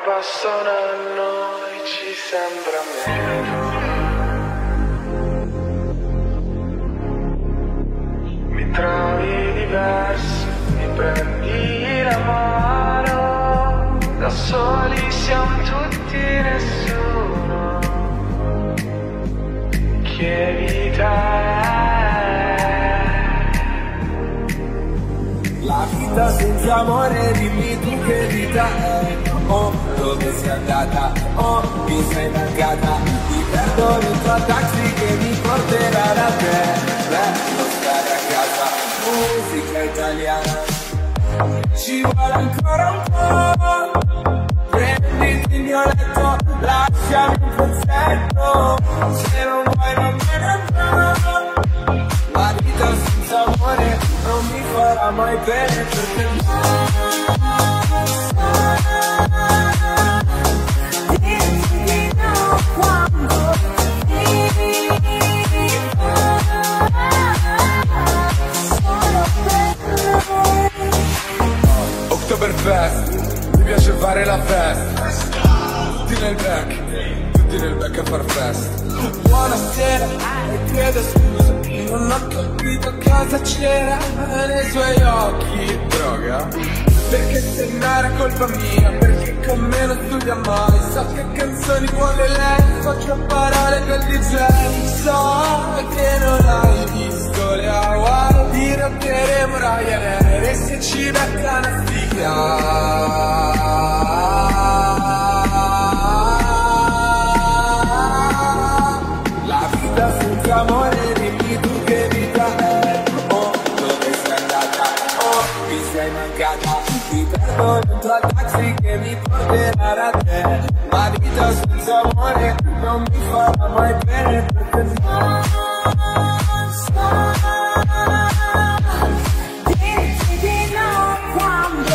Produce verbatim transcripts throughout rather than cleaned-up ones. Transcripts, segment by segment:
passa un anno e ci sembra meno. Mi trovi diverso, mi prendi la mano, da soli siamo tutti nessuno. Che vita è? La vita senza amore, dimmi tu che vita è. Oh, dove sei andata? Oh, mi sei mancata. Ti perdo dentro al taxi che mi porterà da te. Bello stare a casa, musica italiana. Ci vuole ancora un po'. Prenditi il mio letto, lasciami un pezzetto. Se non vuoi non me ne andrò. La vita senza amore non mi farà mai bene perché dimmi no quando solo per noi. Oktoberfest, mi piace fare la festa. Tutti nel back, tutti nel back a far fest. Buonasera, e chiedo scusa, non ho capito cosa c'era nei suoi occhi. Droga? Perché se non era colpa mia, perché con me non studia mai. So che canzoni vuole lei, faccio parole col D J. So che non hai visto le Hawaii, dirotteremo Ryanair e se ci becca una sfiga. La vita senza amore, dimmi tu che vita è. Oh, dove sei andata? Oh, mi sei mancata. Ti perdo dentro al taxi che mi porterà da te. La vita senza amore non mi farà mai bene perché no, sto. Dici di no quando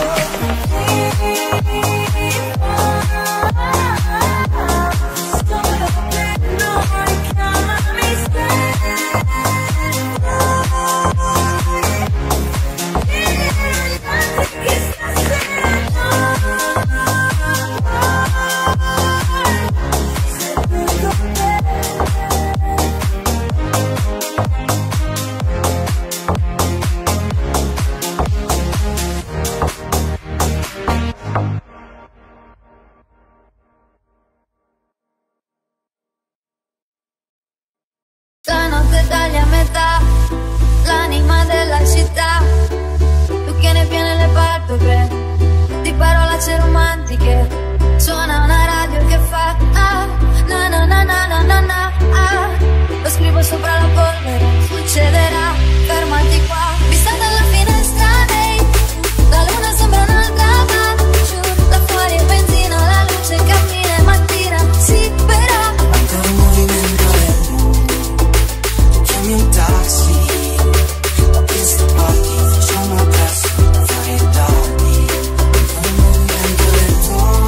solo per noi, chiamami Stanotte tagli a metà l'anima della città. Tu che ne piene le palpebre di parolacce romantiche. Suona una radio che fa ah, na na na na na na na ah. Lo scrivo sopra la polvere, succederà, fermati qua. Vista dalla finestra, ehi, la luna sembra un'altra giù. Da fuori è benzina, la luce cammina e mattina si però. Ancora in movimento, chiami un taxi. Ho visto pochi, facciamo presto da fare tardi. Ancora in movimento lento.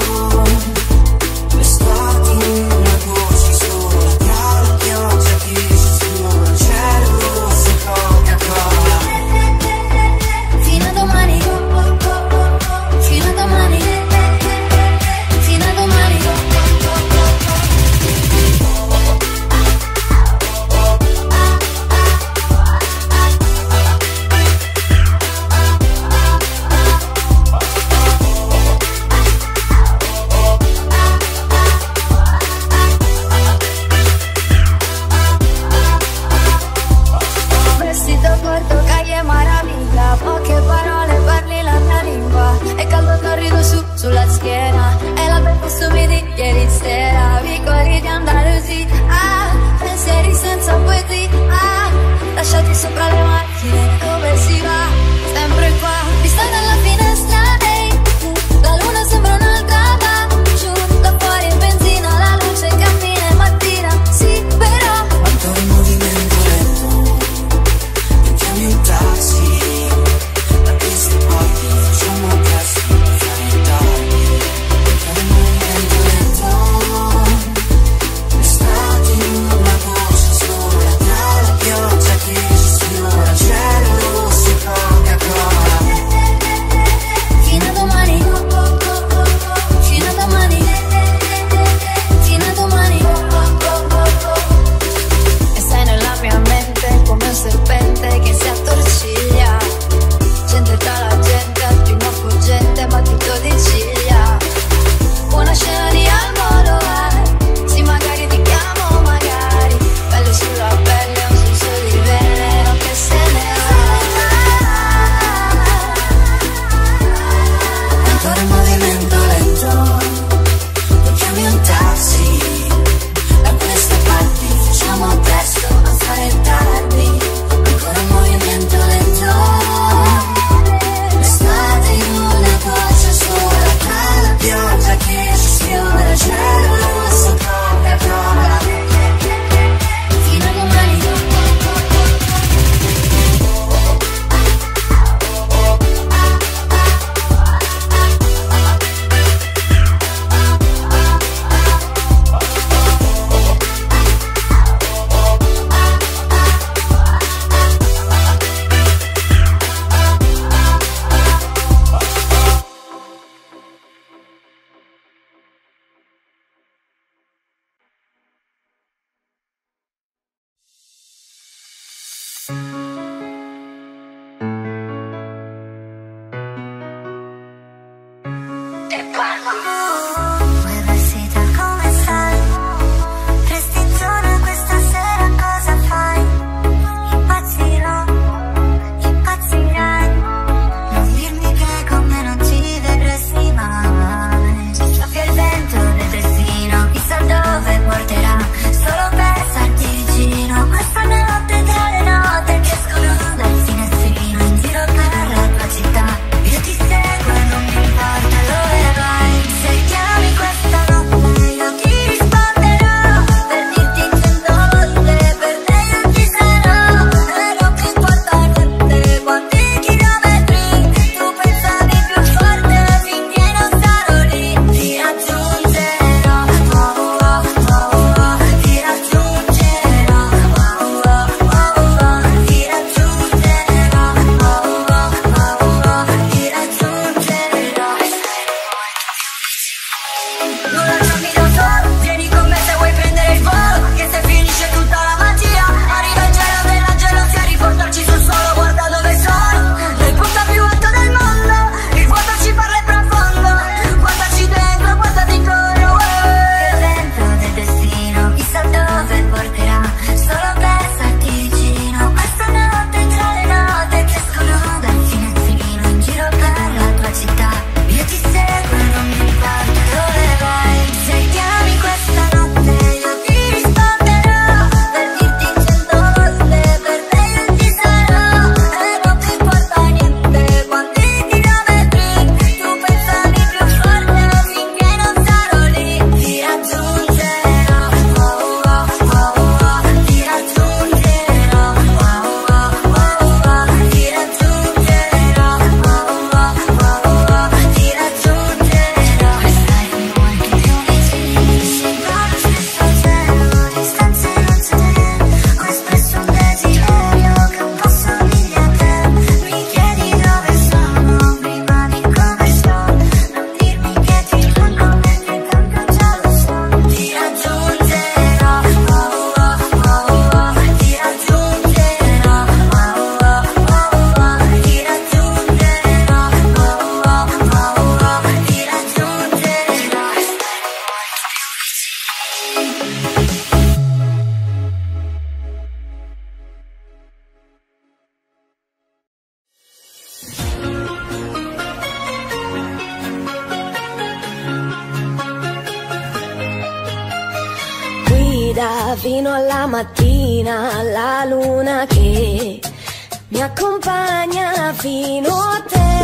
guida fino alla mattina, la luna che mi accompagna fino a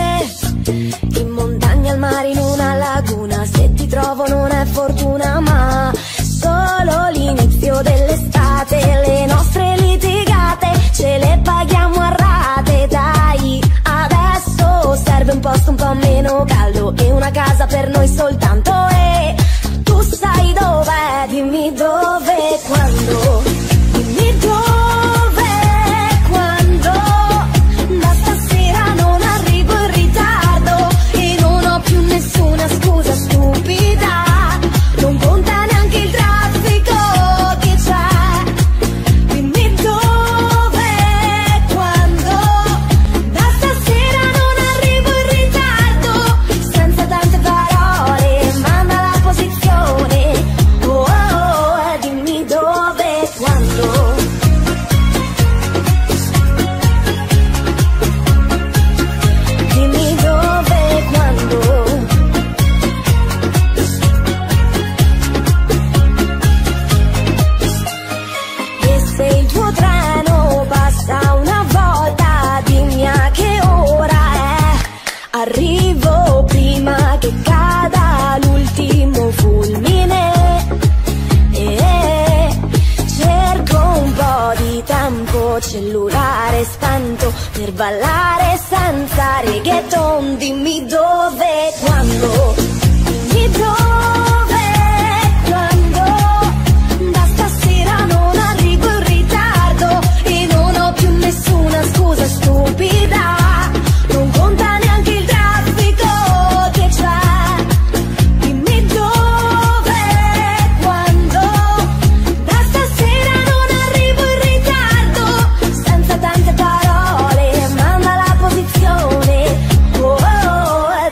te. In montagna, al mare, in una laguna, se ti trovo non è fortuna ma solo l'inizio dell'estate. Le nostre litigate ce le paghiamo a rate, dai, adesso serve un posto un po' meno caldo e una casa per noi soltanto. E tu sai dov'è, dimmi dove e quando, dimmi dove e quando. Da stasera non arrivo in ritardo e non ho più nessuna scusa stupida. Non conta neanche il traffico che c'è. Dimmi dove e quando. Da stasera non arrivo in ritardo. Senza tante parole, manda la posizione. Oh, oh, oh, dimmi dove e quando. Dimmi dove e quando. E se il tuo treno passa una volta, dimmi a che ora è. Arrivo prima che cada l'ultimo fulmine. E cerco un po' di tempo, cellulare spento, per ballare senza reggaeton. Dimmi dove e quando. Dimmi dove e quando. Da stasera non arrivo in ritardo e non ho più nessuna scusa stupida. Non conta neanche il traffico che c'è. Dimmi dove e quando. Da stasera non arrivo in ritardo. Senza tante parole, manda la posizione. Oh, oh, oh,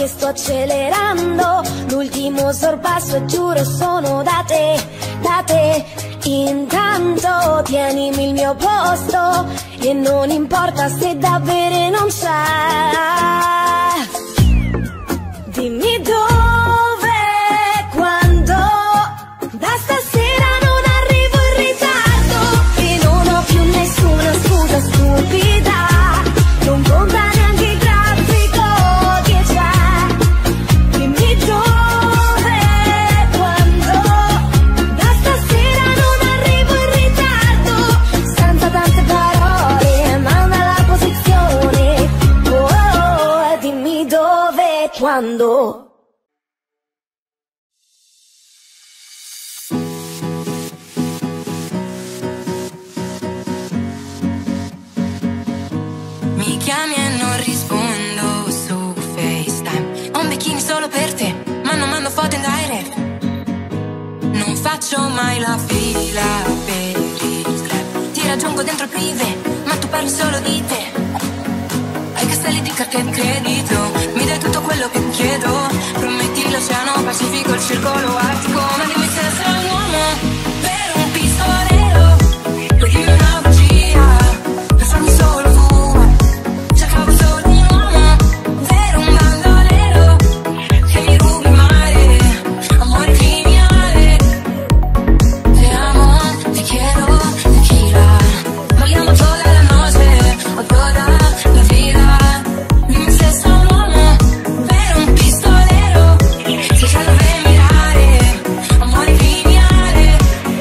che sto accelerando, l'ultimo sorpasso e giuro sono da te, da te. Intanto tienimi il mio posto e non importa se da bere non c'è. Dimmi dove, quando, da stasera non arrivo in ritardo e non ho più nessuna scusa stupida. Non conta neanche il traffico che c'è. Dimmi dove, quando, da stasera non arrivo in ritardo. Senza tante parole, manda la posizione. Oh, oh, oh, dimmi dove, quando. Mi chiami e non rispondo su FaceTime. Ho un bikini solo per te, ma non mando foto in direct. Non faccio mai la fila per il club. Ti raggiungo dentro il privé, ma tu parli solo di te. Hai castelli di carte di credito, mi dai tutto quello che chiedo. Prometti l'oceano Pacifico, il circolo artico. Ma dimmi se sei un uomo per un pistolero. Puoi dirmi una bugia per farmi solo tua. Cercavo solo un uomo vero, un bandolero che mi rubi mare, amore criminale. Te amo, te quiero, tequila. Vogliamo toda la noche o toda la vida. Dimmi se sei un uomo vero, un pistolero che già dove mirare, amore criminale.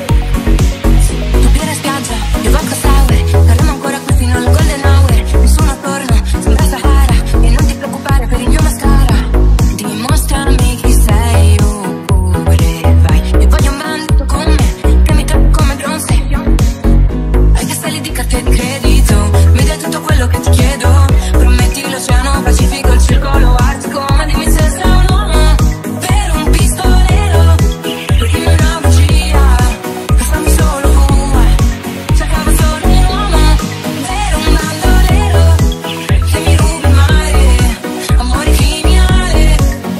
Tu birra in spiaggia, io vodka sour. Parliamo ancora qui fino al golden hour. Nessuno attorno, sembra Sahara. E non ti preoccupare per il mio mascara. Dimostrami chi sei oppure vai. E voglio un bandito con me che mi tocca come Beyoncé. Hai castelli di carte di credito, mi dai tutto quello che ti chiedo. Prometti l'oceano Pacifico, il circolo artico. Ma dimmi se sei un uomo per un pistolero. Puoi dirmi una bugia per farmi solo tua. Cercavo solo un uomo vero, un bandolero che mi rubi mare, amore criminale.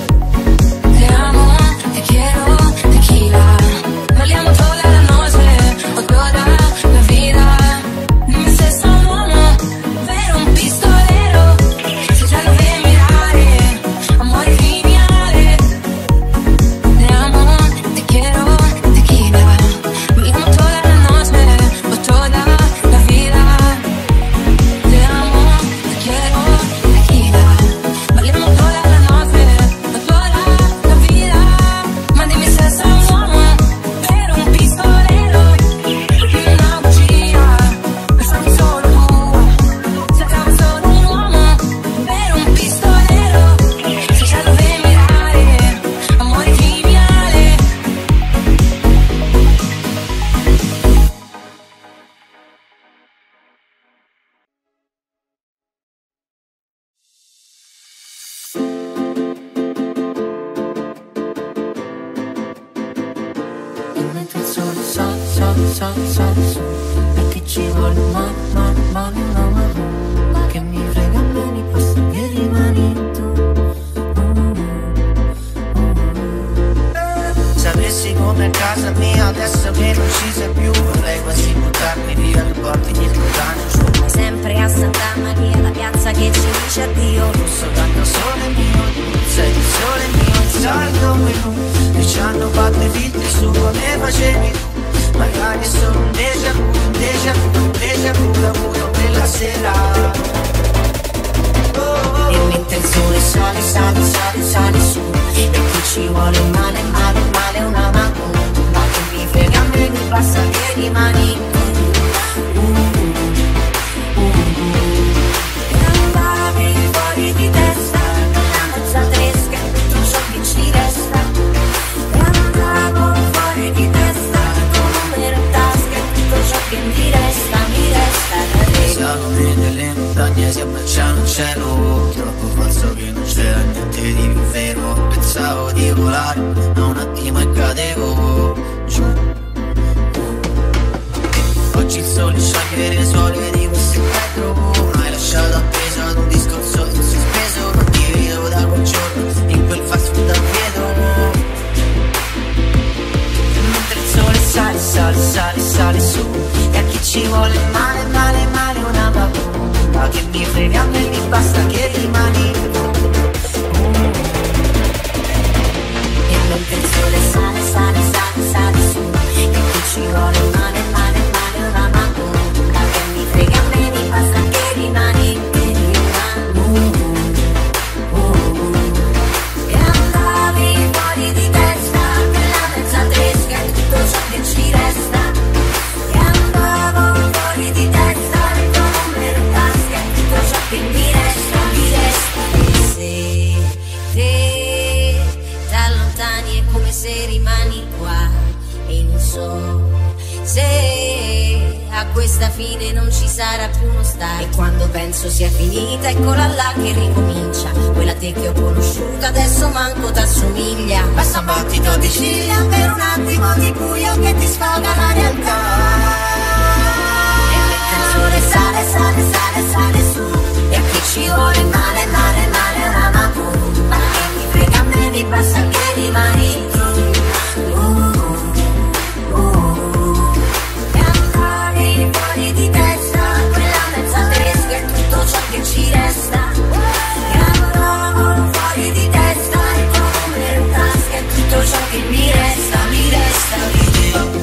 Te amo, te quiero, tequila. Parliamo toda la noche o toda la vida. Dimmi se sei un uomo vero, un pistolero se già dove mirare, amore criminale. Te amo, te quiero, tequila. Parliamo toda la noche o toda la vida. Te amo, te quiero, tequila. Parliamo toda la noche o toda la vida. Ma dimmi se sei un uomo vero, un pistolero. Dimmi una bugia per farmi solo tua. Cercavo solo un uomo vero, un pistolero se già dove mirare, amore criminale. E mentre il sole sale, sale, sale, sale su, perché ci vuole male, male, male una mano. Ma che mi frega a me, mi passa che rimani tu. Sapessi come a casa mia adesso che non ci sei più. Vorrei quasi buttarmi via le porte dietro il gancio. Ma sempre a Santa Maria, la piazza che ci dice addio. Rosso tanto sole mio, tu sei il sole mio, il saldo mio. E ci hanno fatto i filtri su come facevi tu. Magari è solo un déjà vu, un déjà vu, un déjà vu l'ho avuto quella sera. Oh, oh. E mentre il sole sale, sale, sale, sale su, perché ci vuole male, male, male una mano. Ma che mi frega a me, mi passa che rimani tu. E andavi fuori di testa, una mezza tresca, tutto ciò che ci resta. E andavo fuori di testa, il tuo numero in tasca, tutto ciò che mi resta, mi resta da te. Salome delle montagne si abbracciano al cielo, troppo falso che non c'era niente di più vero. Pensavo di volare, ma un attimo e cadevo giù. Oggi il sole scioglie le suole di questo metro. Mi hai lasciato appeso ad un discorso in sospeso. Non ti vedo da quel giorno, so se a questa fine non ci sarà più uno star. E quando penso sia finita, eccola là che ricomincia. Quella te che ho conosciuta adesso manco t'assomiglia. Basta un battito di ciglia per un attimo di buio che ti sfoga la realtà. E mentre il sole sale, sale, sale, sale su, e a chi ci vuole male, male, male una mapu. Ma che mi frega a me di basta che rimani tu. Fuori di testa, quella mezza tresca è tutto ciò che ci resta. Io fuori di testa, il tuo numero in tasca è tutto ciò che mi resta, mi resta di te.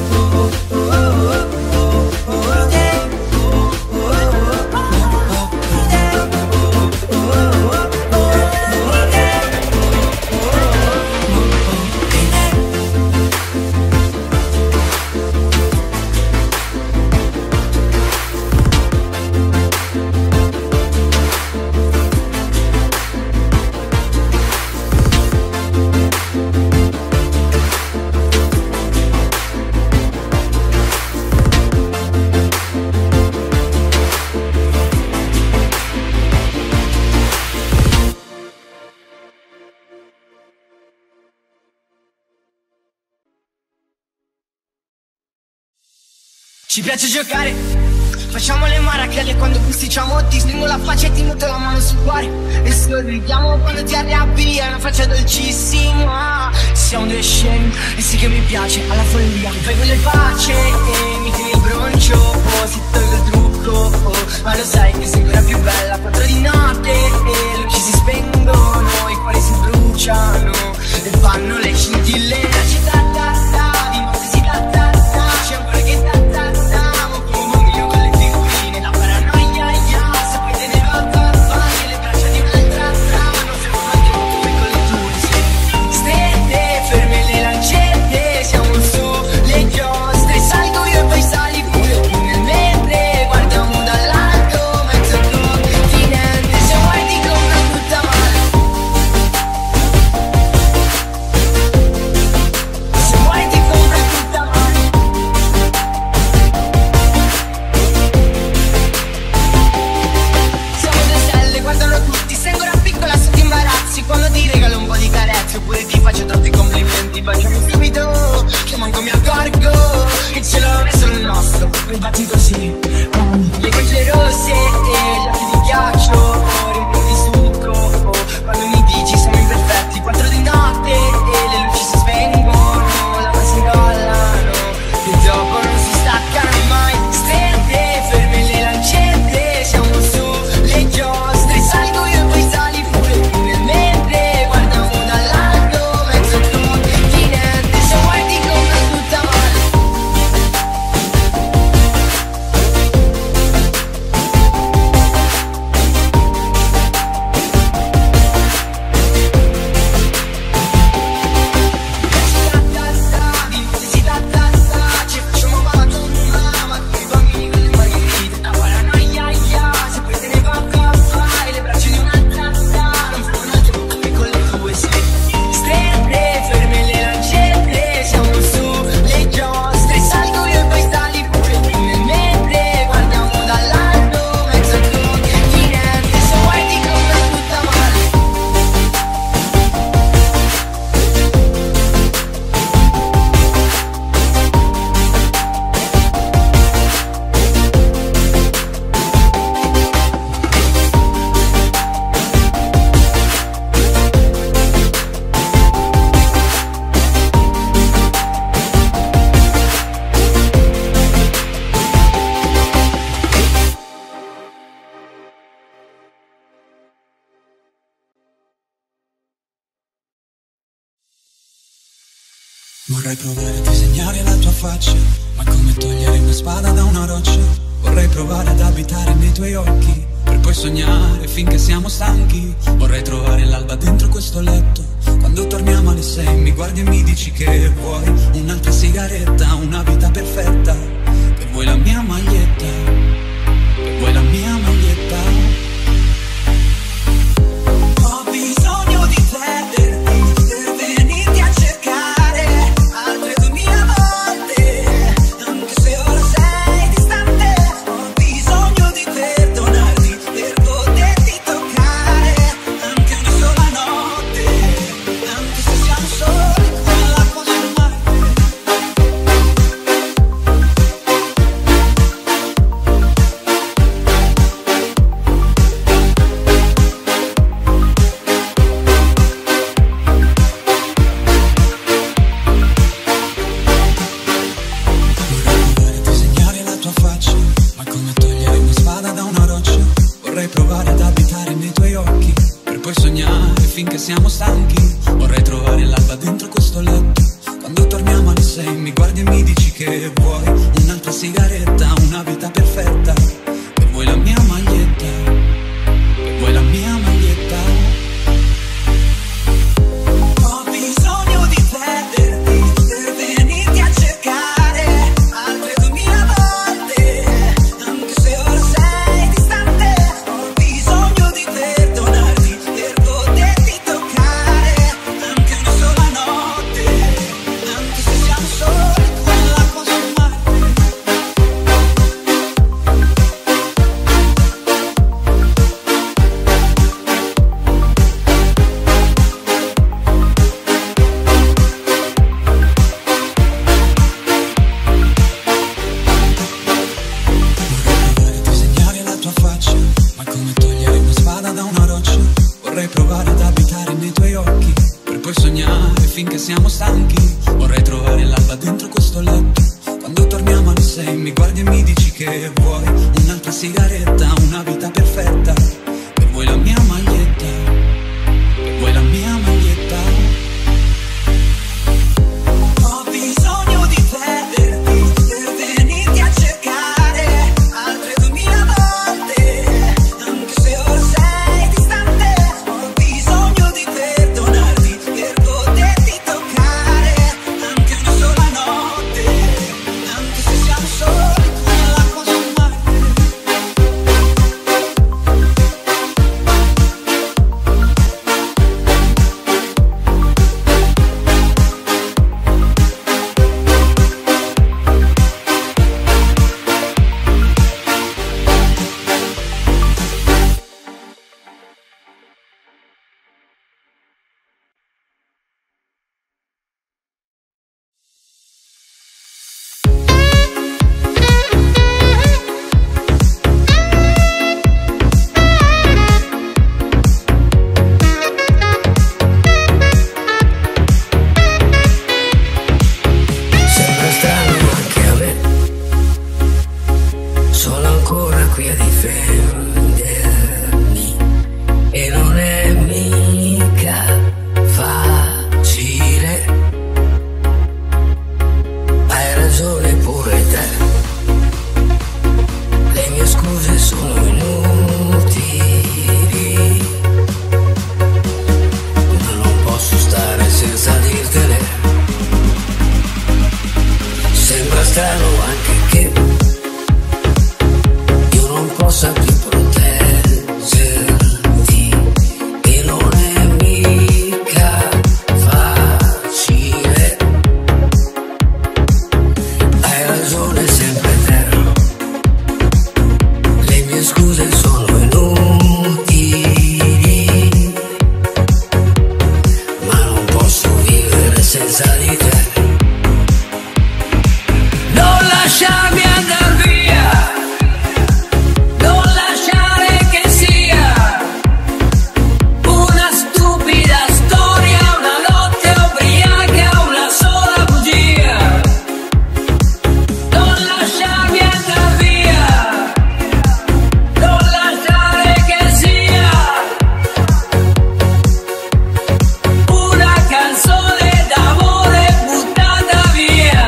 Ci piace giocare, facciamo le marachelle quando bisticciamo. Ti stringo la faccia e ti metto la mano sul cuore e sorridiamo quando ti arrabbi. È una faccia dolcissima. Siamo due scemi e sì che mi piace alla follia. Mi fai quelle facce e mi tieni il broncio, oh, si toglie il trucco, oh, ma lo sai che sei ancora più bella. Quattro di notte e le luci si spengono, i cuori si bruciano e fanno le scintille. La città da da, di notte si da da da, c'è un cuore che da da da. Oppure ti faccio troppi complimenti, baciami subito, che manco mi accorgo che ce l'ho messo il nostro. Mi batti così, le guance rosse e gli occhi di ghiaccio, riempiti di succo, oh, quando mi dici siamo imperfetti. Quattro di notte e le luci si spengono, la mano si ingollano e dopo non si staccano mai. Stelle, ferme le lancette, siamo su le giostre, salgo io e poi sali pure tu nel mentre guardiamo dall'alto. Vorrei provare a disegnare la tua faccia, ma è come togliere una spada da una roccia. Vorrei provare ad abitare nei tuoi occhi, per poi sognare finché siamo stanchi. Vorrei trovare l'alba dentro questo letto, quando torniamo alle sei mi guardi e mi dici che vuoi un'altra sigaretta, una vita perfetta, che vuoi la mia maglietta, che vuoi la mia maglietta. Ho bisogno di te per venirti a cercare altre duemila volte. sognare finché siamo stanchi. Vorrei trovare l'alba dentro questo letto. Quando torniamo alle sei mi guardi e mi dici che vuoi un'altra sigaretta, una vita perfetta. E vuoi la mia maglietta, e vuoi la mia maglietta. Ho bisogno di perderti per venirti a cercare altre duemila volte, anche se ora sei distante. Ho bisogno di perdonarti per poterti toccare anche una sola notte, anche se siamo soli nell'acqua sul mare. Sembra strano anche a me, sono ancora qui a difendermi e non è mica facile. Hai ragione pure te, le mie scuse sono inutili, ma non posso stare senza dirtene. Sembra strano anche che io non possa più proteggerti e non è mica facile. Hai ragione sempre te, le mie scuse sono inutili, ma non posso vivere senza di te. Non lasciarmi andar via, non lasciare che sia una stupida storia, una notte ubriaca, una sola bugia. Non lasciarmi andar via, non lasciare che sia una canzone d'amore buttata via.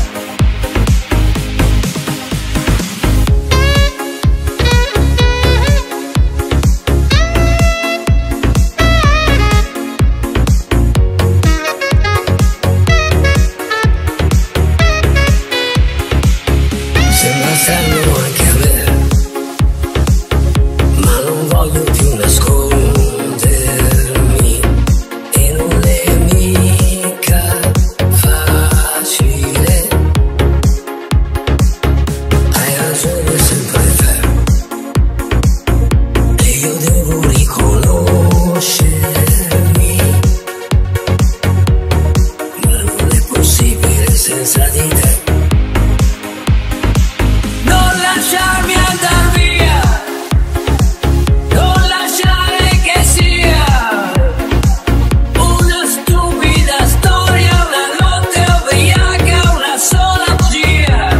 Sembra strano anche a me, ma non voglio più nascondermi e non è mica facile. Hai ragione sempre te e io devo riconoscermi, ma non è possibile senza di te. Non lasciarmi andar via, non lasciare che sia una stupida storia, una notte ubriaca, una sola bugia.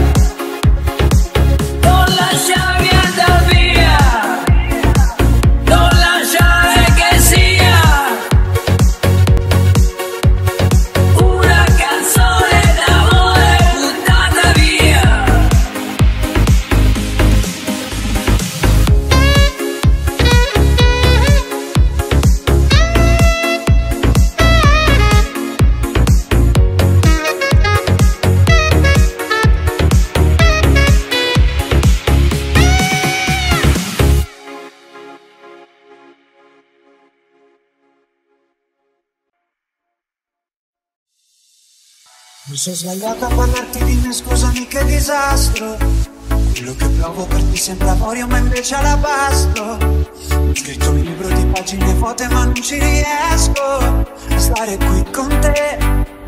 Non lasciarmi andar via, non lasciare che sia una canzone d'amore buttata via. Mi sono sbagliato a parlarti di me, scusami che disastro. Quello che provo per te sembra avorio ma invece alabasto. Ho scritto un libro di pagine vuote ma non ci riesco a stare qui con te.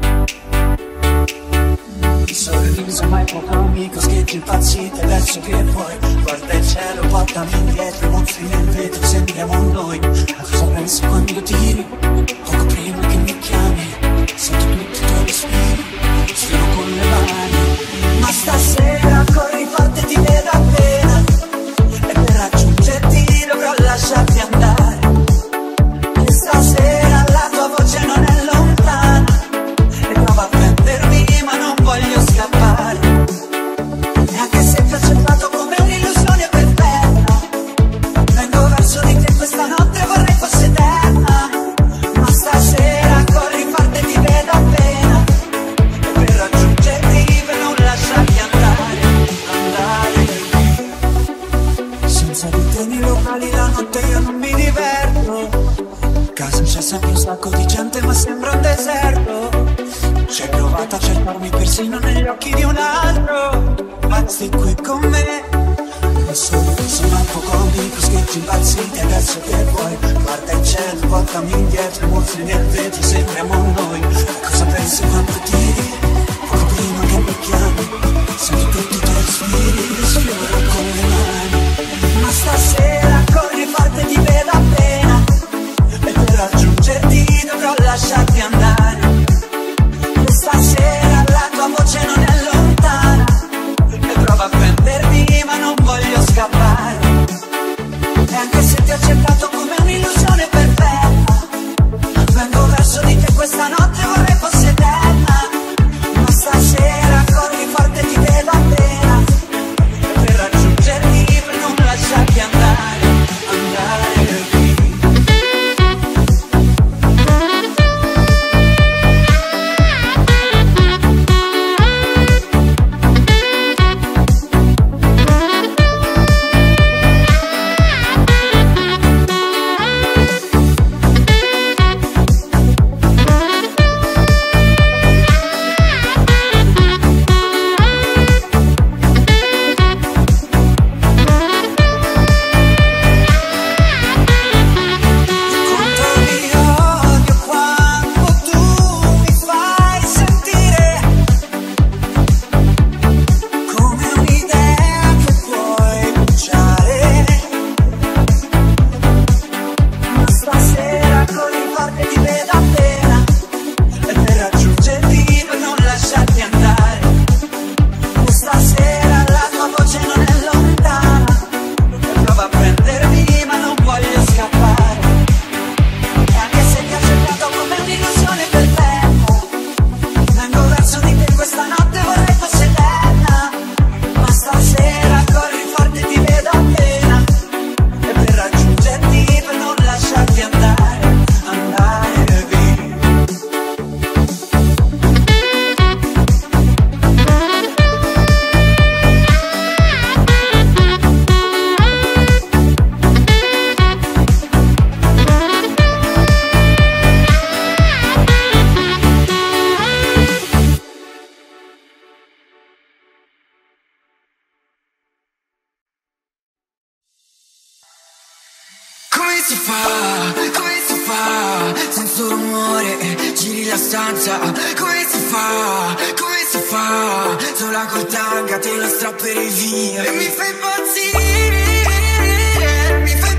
Mi sorriso mai poco amico, scherzi impazziti adesso che vuoi. Guarda il cielo, portami indietro, mostri nel vetro, sembriamo noi. A cosa pensi quando tiri? Poco prima che mi chiami trasformarmi persino negli occhi di un altro. Ma stai qui con me, da solo sono un po' comico, scherzi impazziti. Adesso che vuoi, guarda il cielo, portami indietro, mostri nel vetro, sembriamo noi. Cosa pensi quando tiri, poco prima che mi chiami, sento tutti i tuoi respiri, sfioro con le mani. Ma stasera corri forte, ti vedo appena, e per raggiungerti dovrò lasciarti andare. E stasera la tua voce non è lontana, e prova a prendermi ma non voglio scappare. E anche se ti ho cercato come un'illusione perfetta, vengo verso di te questa notte, vorrei fosse eterna. Ma stasera corri forte, ti vedo appena, e per raggiungerti, per non lasciarti andare, andare via. Come si fa, come si fa, senza un rumore, giri la stanza. Come si fa, come si fa, sola col tanga te lo strapperei via. E mi fai impazzire, mi fai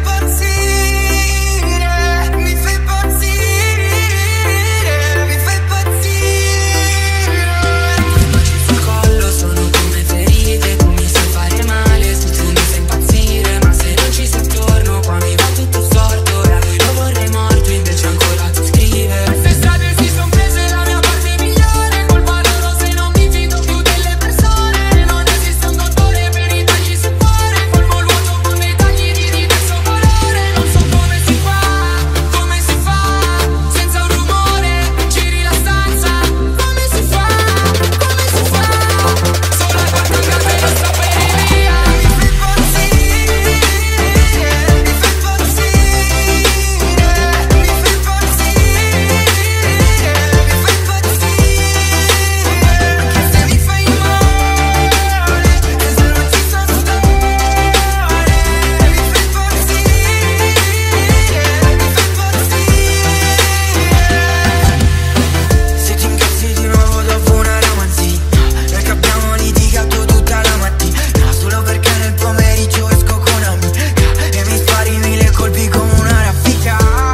impazzire, mi fai impazzire, mi fai impazzire. I baci sul collo sono come ferite, tu mi sai fare male, se tu mi fai impazzire. Ma se non ci sei attorno, qua mi va tutto storto, e a lui lo vorrei morto, invece ancora ti scrive. Queste strade si son prese la mia parte migliore, colpa loro se non mi fido più delle persone. Non esiste un dottore per i tagli sul cuore, colmo il vuoto con dei tagli di diverso colore. Non so come si fa, come si fa, senza un rumore, giri la stanza. Come si fa, come si fa, sola col tanga te lo strapperei via. Mi fai impazzire, mi fai impazzire, mi fai impazzire, mi fai impazzire. Anche se mi fai male, e se non ci so stare, mi fai impazzire, mi fai impazzire. Se ti incazzi di nuovo dopo una ramanzina, noi che abbiamo litigato tutta la mattina, solo perché nel pomeriggio esco con amica e mi spari mille colpi come una raffica.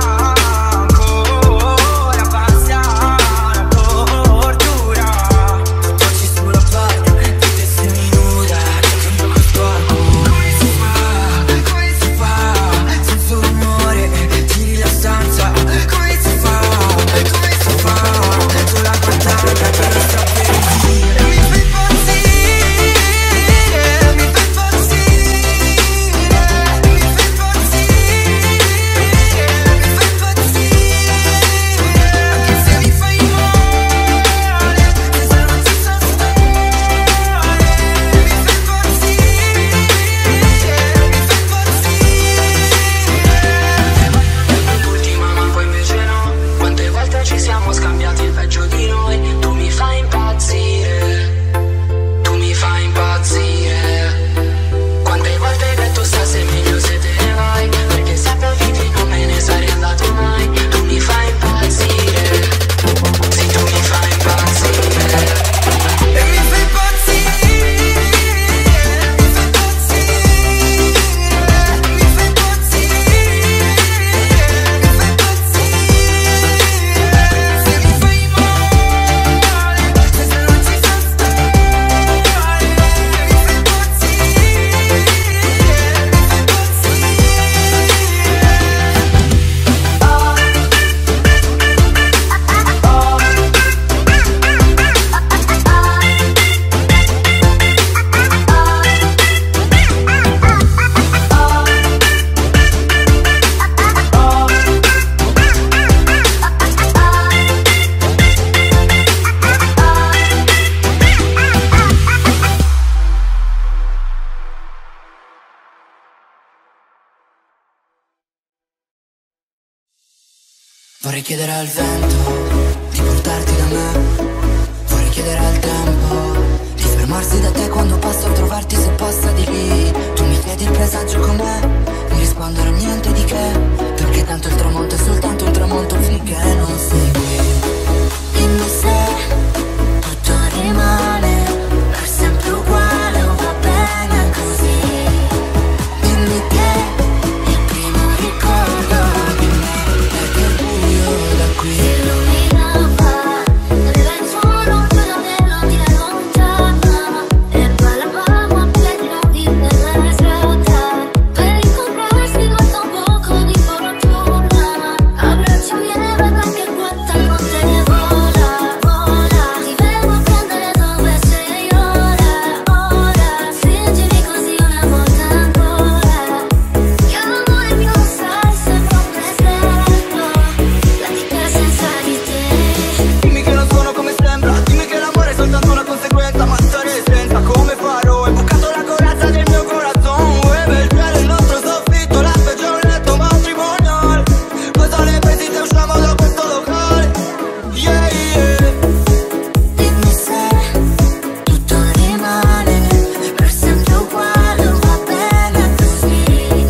Ancora passa la tortura, tocci sulla paglia, di te sei nuda, c'è che gioco sporco. Come si fa, come si fa, senza un rumore, giri la stanza. Come si fa, come si fa, sola col tanga te lo strapperei via. Mi fai impazzire, mi fai impazzire, mi fai impazzire, mi fai impazzire. Anche se mi fai male, e se non ci so stare, mi fai impazzire, mi fai impazzire. L'ultima ma poi invece no, quante volte ci siamo scambiati il peggio di noi. Tu mi fai impazzire, impazzire, tu mi fai impazzire. Quante volte hai detto sta sei meglio se te ne vai, perché se approfitti non me ne sarei andato mai. Tu mi fai impazzire, sì tu mi fai impazzire. E mi fai impazzire, mi fai impazzire, mi fai impazzire, mi fai impazzire. Se mi fai male, se non ci sa stare, mi fai impazzire, mi fai Vorrei chiedere al vento di portarti da me, vorrei chiedere al tempo di fermarsi da te quando passo a trovarti se passa di lì. Tu mi chiedi il presagio com'è, mi risponderò niente di che, perché tanto il tramonto è soltanto un tramonto finché non sei qui. Dimmi se tutto rimane per sempre uguale o va bene così. Dimmi che il primo ricordo di me è che il buio da qui si illuminava, aveva il suono della melodia lontana e ballavamo a piedi nudi nella strada. Per incontrarsi basta un poco di fortuna, abbraccio miele perché quanta notte vola, vola. Ti devo prendere dove sei ora, ora. Stringimi così una volta ancora. Che l'amore mio sai sempre un presento, la vita senza di te. Dimmi che non sono come sembra, dimmi che l'amore è soltanto una conseguenza, ma stare senza come farò? Hai bucato la corazza del mio corazon, muove il cielo, il nostro soffitto, la specie un letto matrimonial. Cosa ne pensi se usciamo da questo locale? Yeah, yeah. Dimmi se tutto rimane per sempre uguale o va bene così.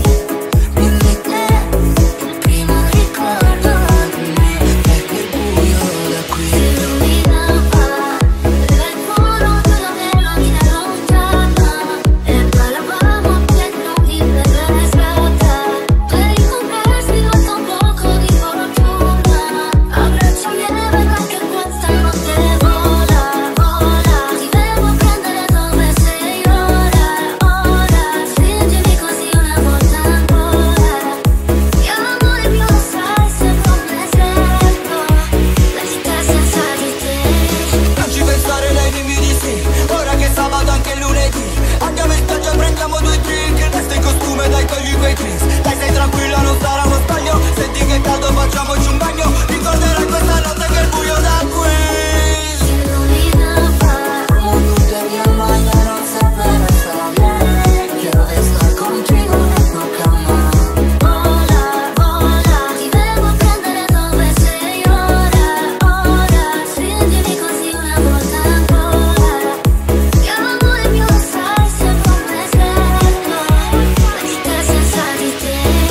Dimmi che il primo ricordo di me è quel buio da qui si illuminava, aveva il suono della melodia lontana e ballavamo a piedi nudi per la strada. Per incontrarsi basta un poco di fortuna, abbraccio miele perché questa notte vola, vola. Ti devo prendere dove sei ora, ora. Stringimi così una volta ancora. Che l'amore mio sai sempre un presento, la vita senza di te. Non ci pensare, lei dimmi di sì, ora che è sabato anche lunedì. Andiamo in spiaggia e prendiamo due drink, il resto in costume dai togli quei jeans. Dai sei tranquilla non sarà uno sbaglio, senti che caldo facciamoci un bagno. Ricorderai questa notte che il buio da qui Si illuminava, Como nunca vi amaya, no sé pero está bien. Quiero estar contigo en tu cama. vola, vola. Ti devo prendere dove sei ora, ora. Stringimi così una volta ancora. Che l'amore mio sai sempre un presento, la vita senza di te.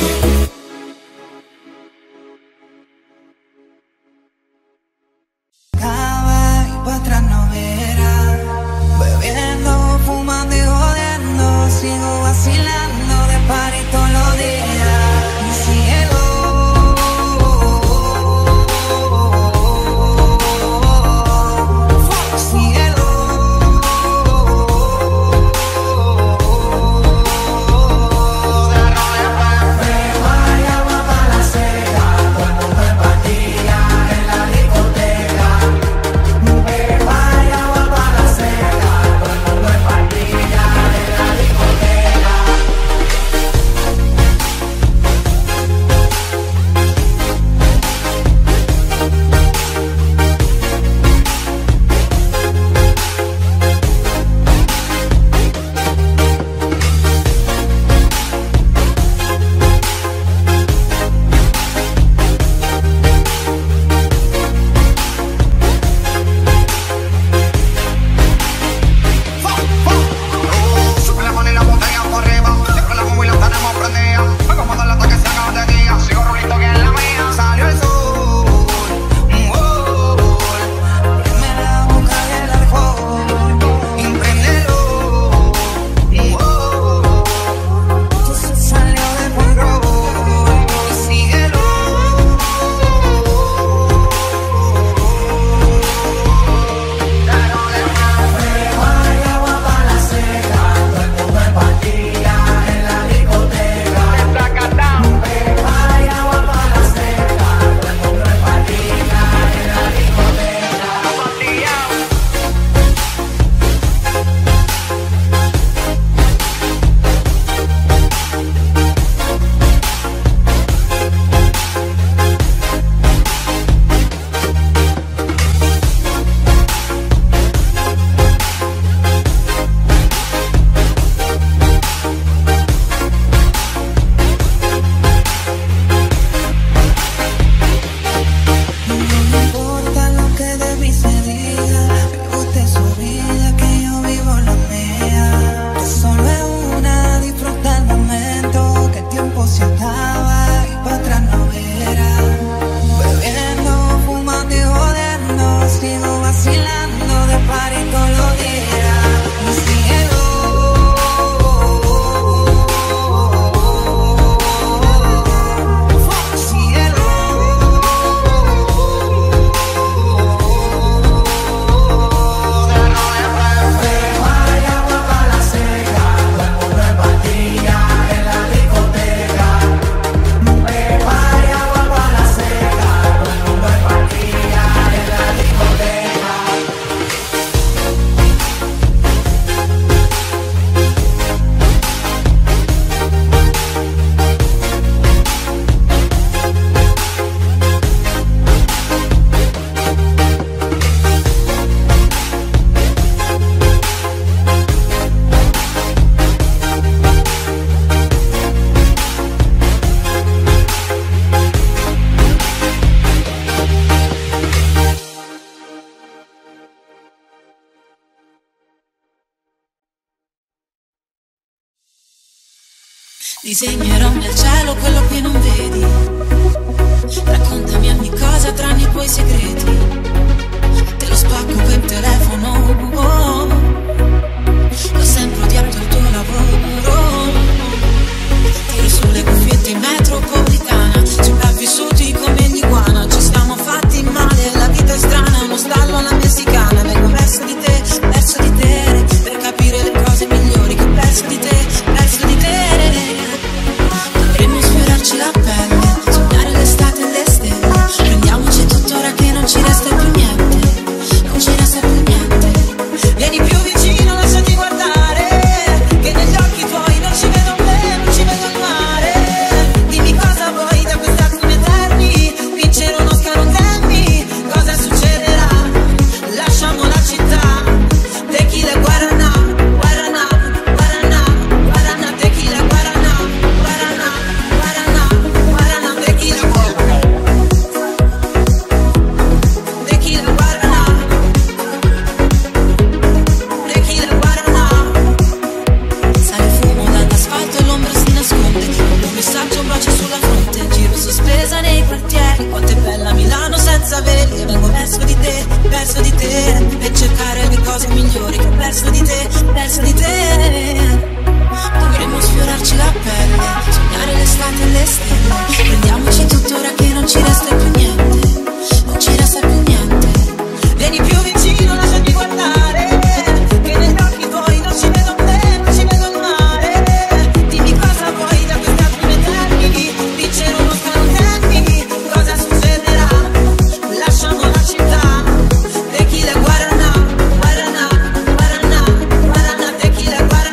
Acaba y potranno vera, bebiendo, fumando y jodiendo, sigo vacilando de party todos los días. Mi cielo, cielo, me voy a guapa la seca, cuando me partía en la discoteca. Me vaya guapa la seca, cuando me partía en la discoteca. Disegnerò nel cielo quello che non vedi. Raccontami ogni cosa tranne i tuoi segreti. Te lo spacco per telefono. Oh, l'ho sempre odiato il tuo lavoro. Tiro sulle cuffiette in metropolitana, sopravvissuti come l'iguana. Ci siamo fatti male, la vita è strana, uno stallo alla messicana. Vengo verso di te, verso di te, per capire le cose migliori che perso di te, perso di te. Dovremmo sfiorarci la pelle, sognare l'estate e le stelle. Prendiamoci tuttora che non ci resta più niente, non ci resta più niente. Vieni più vicino, lasciati guardare, che negli occhi tuoi non ci vedo me, non ci vedo il mare. Dimmi cosa vuoi da questi attimi eterni, vincere uno Oscar o Grammy, cosa succederà? Lasciamo la città, tequila guaraná, guaraná, guaraná, guaraná, tequila guaraná, guaraná, guaraná, guaraná, tequila guaraná, tequila guaraná, tequila guaraná. Sale fumo dall'asfalto e l'ombra si nasconde, un messaggio bacia sulla fronte, giro sospesa nei quartieri. Quanto è bella Milano senza veli, e vengo verso di te, verso di te, per cercare le cose migliori che ho perso di te, perso di te. Dovremmo sfiorarci la pelle, sognare l'estate e le stelle. Prendiamoci tuttora che non ci resta più niente, non ci resta più niente. Vieni più vicino, lasciami guardare, che negli occhi tuoi non ci vedo me, non ci vedo il mare. Dimmi cosa vuoi da questi attimi eterni, vincere uno Oscar o Grammy, cosa succederà? Lasciamo la città, tequila guaraná, guaraná, guaraná, guaraná, tequila guaraná.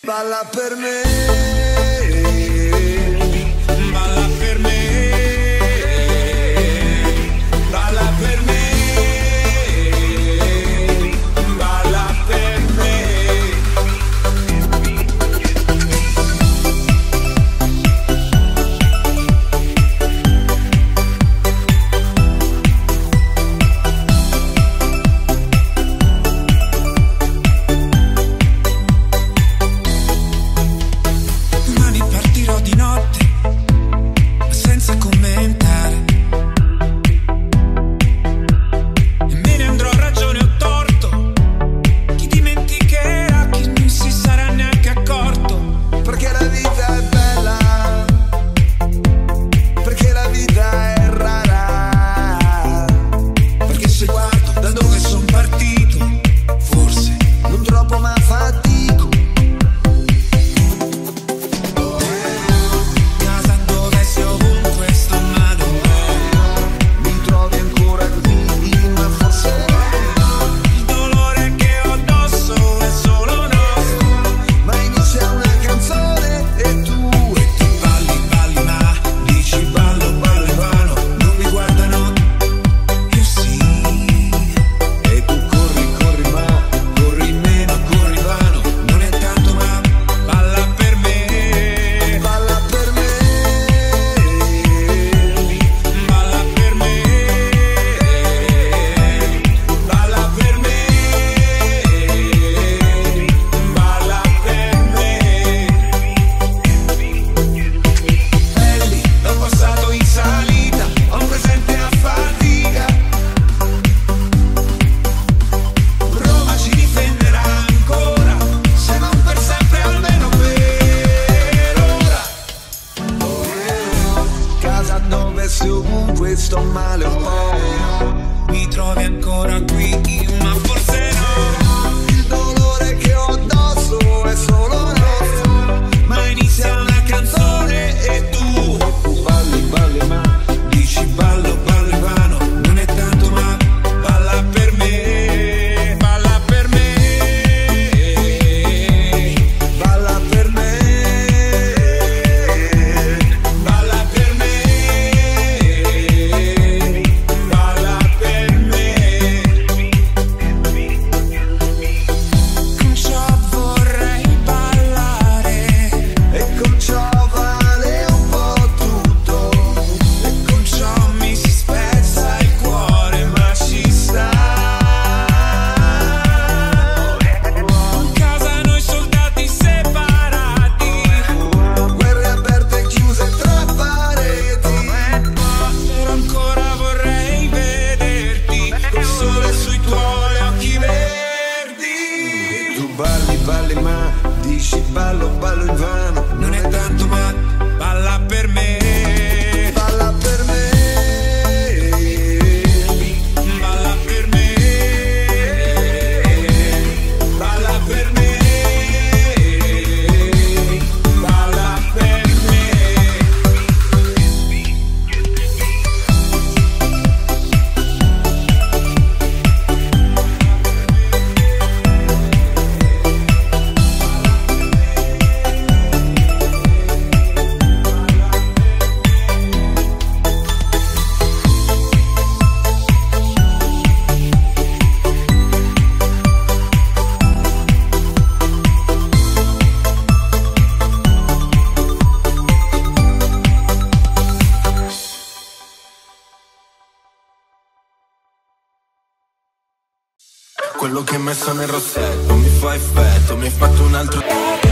balla per me, balla per me, balla per me, balla per me. Domani partirò di notte, ma senza commentare. E me ne andrò a ragione o torto. Chi dimenticherà, chi non si sarà neanche accorto. perché la vita è bella, perché la vita è rara, Perché se guardo da dove son partito, forse non troppo ma fatico. casa dove sei ovunque sto male un po'. Mi trovi ancora qui, ma forse Il dolore che ho addosso è solo nostro. ma inizia una canzone e tu E tu balli, balli ma dici ballo, ballo in vano. Non mi guardano, io sì. e tu corri, corri ma Corri meno, corri vano. Non è tanto ma balla per me. balla per me, Balla per me. Balla per me. Balla per me. Belli, l'ho passato in salita, ho un presente a fatica. Roma ci difenderà ancora, se non per sempre almeno per ora. casa dove sei ovunque sto male un po'. Mi trovi ancora qui, ma forse no. Il dolore che ho addosso è solo nostro, Ma inizia una canzone e tu tu balli, balli ma dici ballo, ballo in vano. Non è tanto ma balla per me. Balla per me. balla per me, Balla per me. Balla per me. Con ciò vorrei ballare. e con ciò vale un po' tutto. E con ciò mi si spezza il cuore, ma ci sta. In casa noi soldati separati, Guerre aperte e chiuse tra pareti, però ancora vorrei vederti, col sole sui tuoi occhi verdi. tu balli, balli ma dici ballo, ballo in vano. Non è tanto ma balla per me. Balla per me, Balla per me. Balla per me. Balla per me. Quello che hai messo nel rossetto mi fa effetto, mi hai fatto un altro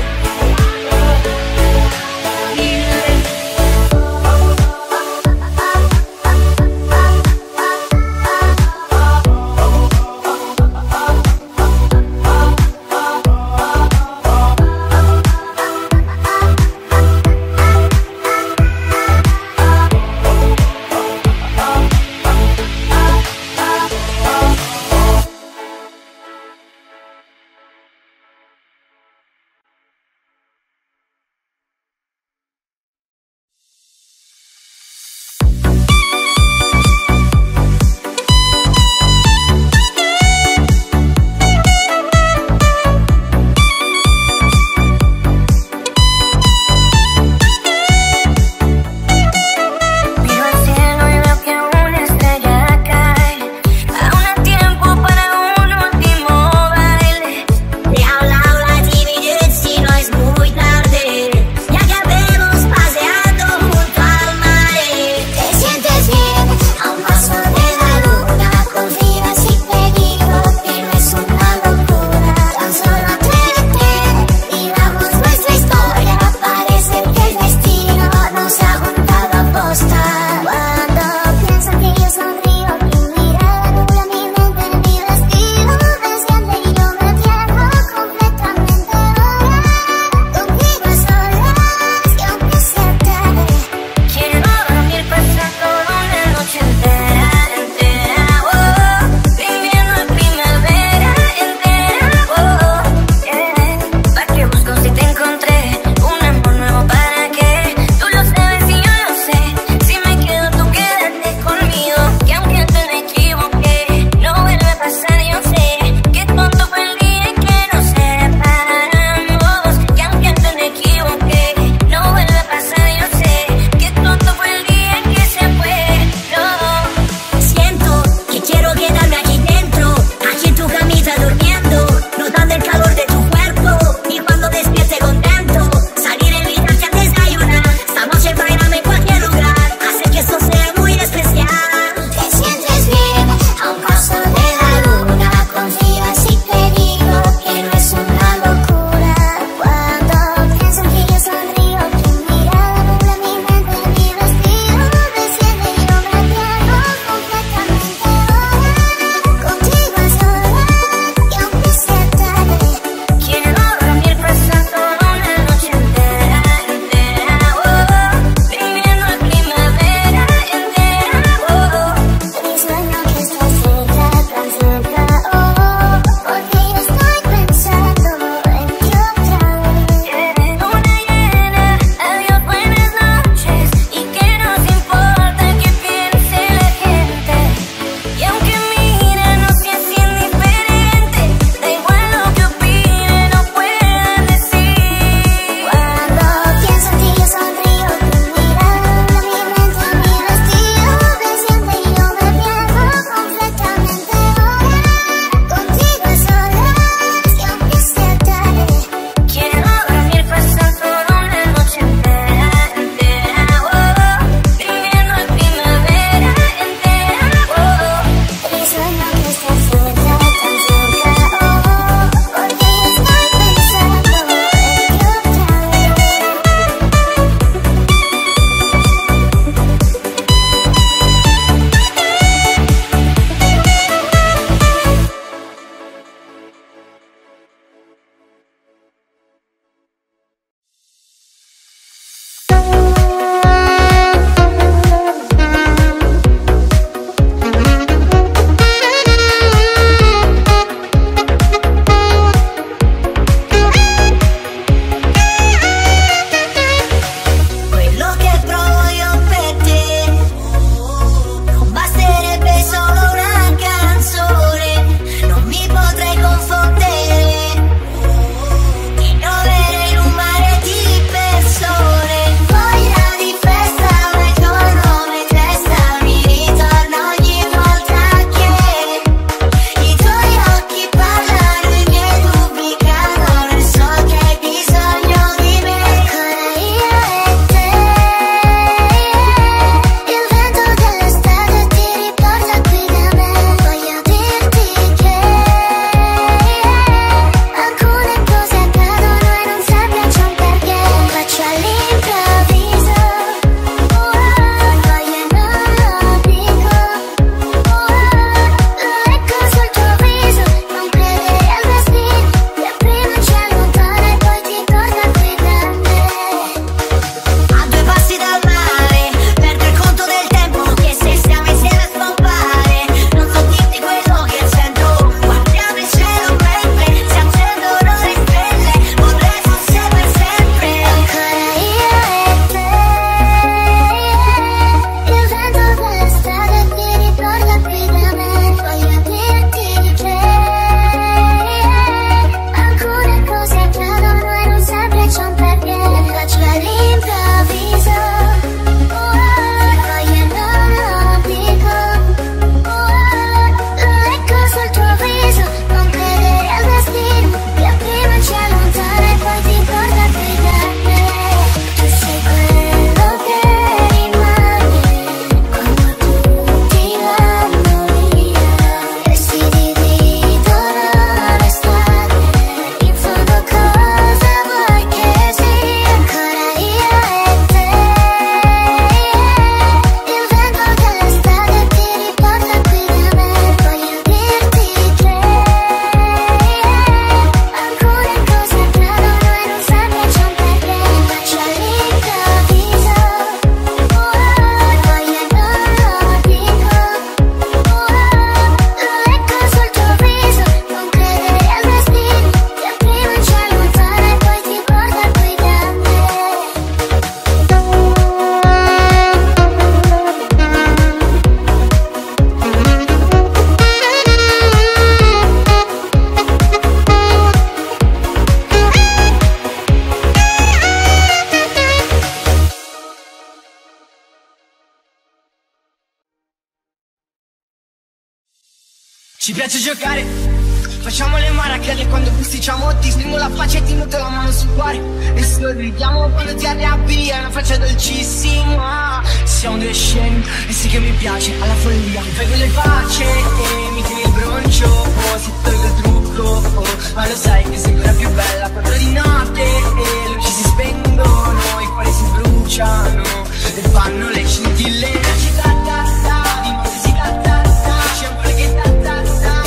Ci piace giocare, facciamo le marachelle quando bisticciamo. Ti stringo la faccia e ti metto la mano sul cuore e sorridiamo quando ti arrabbi. È una faccia dolcissima. Siamo due scemi e sì che mi piace alla follia. Mi fai quelle facce e mi tieni il broncio. Oh, si tolgo il trucco, oh, ma lo sai che sei quella più bella. Quattro di notte e le luci si spengono, i cuori si bruciano e fanno le scintille. La città da da, di notte si da da da, c'è un che da da da.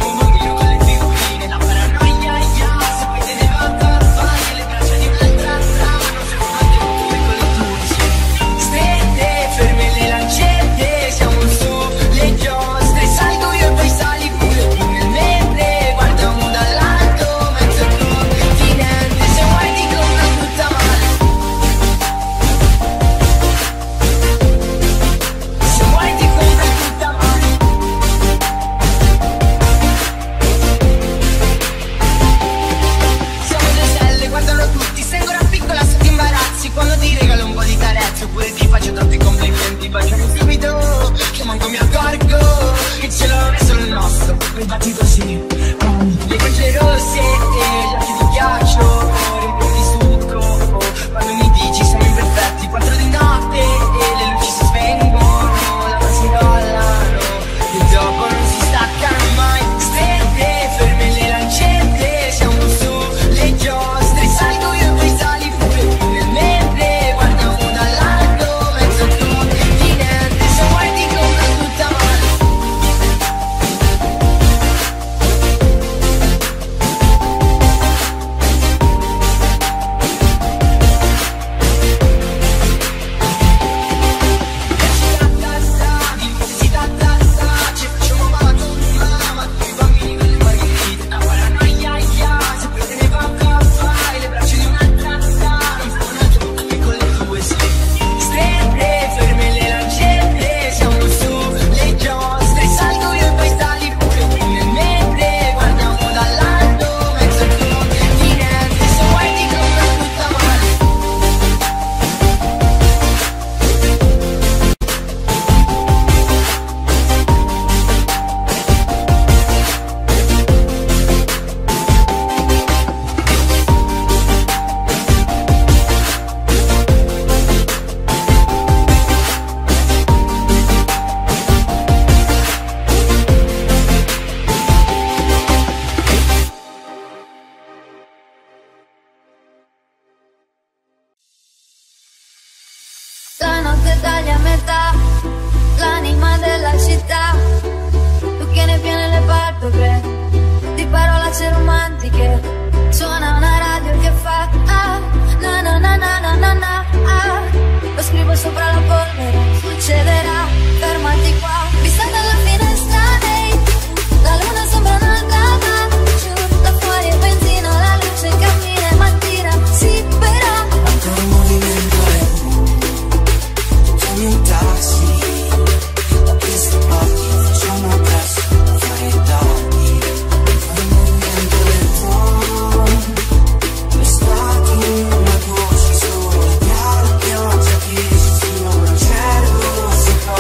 Quando ti regalo un po' di carezze oppure ti faccio troppi complimenti, baciami subito che manco mi accorgo che ce l'ho è solo il nostro. Quel battito sì, le guance rosse e gli occhi di ghiaccio, rimpolli di succo. Quando mi dici siamo imperfetti, quattro di notte e le luci si spengono, la mano si inrollano e dopo non si staccano mai. Stelle, ferme le lancette, siamo su le giostre, salgo io e poi sali pure tu nel me. Guardiamo dall'alto, mezzo continente, se guardi come tutta male. Si da da da, ci facciamo madonna, ma tu i bambini con le margherite. La paranoia, se poi te ne va a caffè, le braccia di un'altra da, non sono una gioca che con le tue stelle, ferme le lancette, siamo su le giostre, salgo io e poi sali pure tu nel mentre guardiamo dall'alto, mezzo continente, se guardi come tutta male. La notte taglia a metà l'anima della città, tu che ne piene le palpebre di parolacce romantiche. Suona una radio che fa ah, na na na na na na na ah. Lo scrivo sopra la polvere, succederà, fermati qua. Vista dalla finestra, ehi, la luna sembra un'altra, ma giù da fuori è benzina, la luce cammina e mattina si verrà. Ancora un movimento è un taxi, da questi occhi facciamo presto a fare i danni. Ancora un movimento del tuono, l'estate in una voce sola, piano pioggia che si sfiora, cielo si fa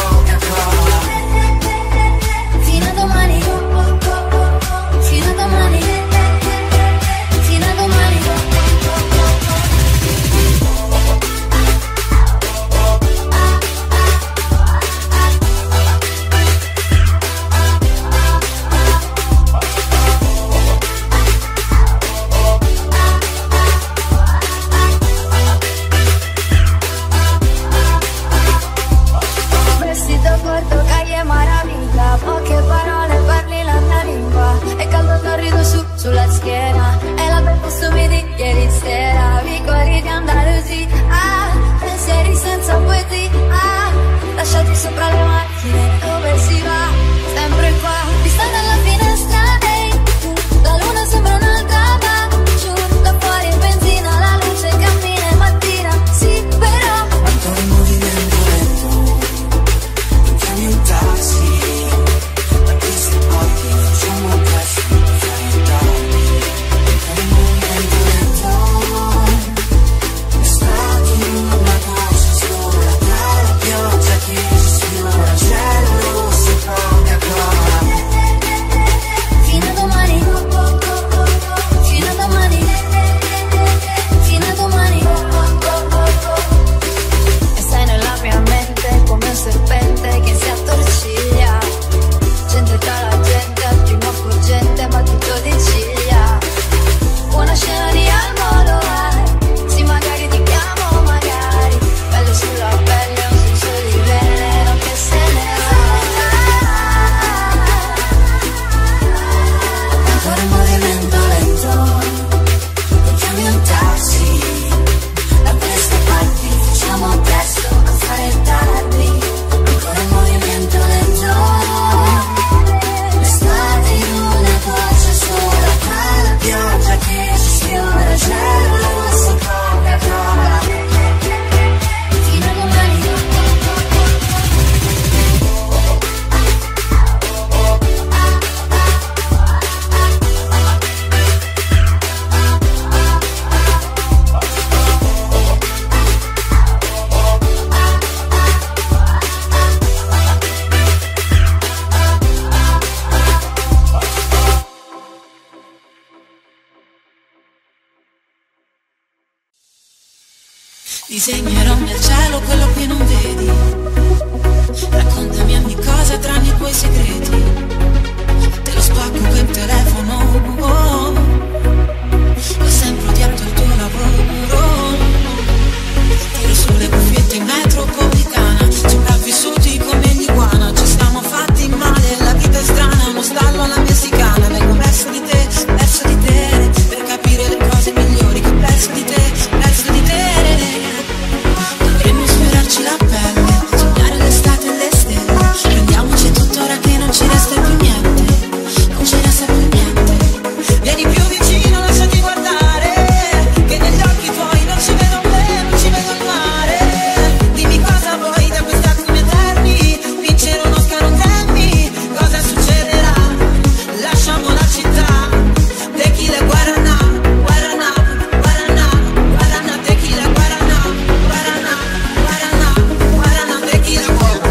Disegnerò nel cielo quello che non vedi. Raccontami ogni cosa tranne i tuoi segreti. Te lo spacco per telefono. Oh, ho sempre odiato il tuo lavoro. Tiro sulle cuffiette in metropolitana, sopravvissuti come l'iguana. Ci siamo fatti male, la vita è strana, uno stallo alla messicana. Vengo verso di te, verso di te, per capire le cose migliori che verso di te, verso di te. Dovremmo sfiorarci la pelle, sognare l'estate e le stelle. Prendiamoci tuttora che non ci resta più niente, non ci resta più niente. Vieni più vicino, lasciati guardare, che negli occhi tuoi non ci vedo me, non ci vedo il mare. Dimmi cosa vuoi da questi attimi eterni, vincere uno Oscar, un Grammy, cosa succederà? Lasciamo la città, tequila e guaraná, guaraná, guaraná, guaraná, tequila e guaraná, guaraná, guaraná, guaraná, tequila,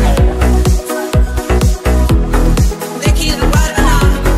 tequila, guaraná,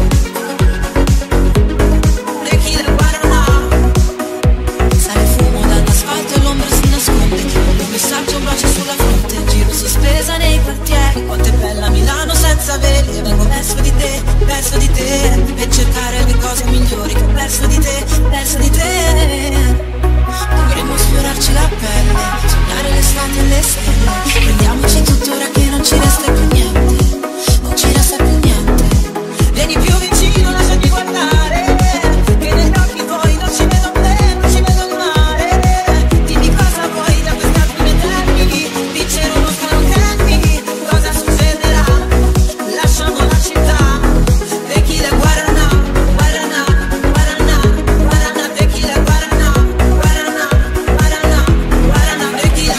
tequila, guaraná. Sale fumo dall'asfalto e l'ombra si nasconde, un messaggio bacia sulla fronte, giro sospesa nei quartieri. Quanto è bella Milano senza veli, e vengo verso di te, verso di te, per cercare le cose migliori che verso di te, verso di te. Dovremmo sfiorarci la pelle, sognare l'estate e le stelle. Prendiamoci tuttora che non ci resta più niente, non ci resta più niente. Vieni più vicino, lasciati guardare, che negli occhi tuoi non ci vedo me, non ci vedo il mare. Dimmi cosa vuoi da questi attimi eterni, vincere uno Oscar, un Grammy, cosa succederà? Lasciamo la città, tequila e guaraná, guaraná, guaraná, guaraná, tequila e guaraná, guaraná, guaraná, guaraná, tequila,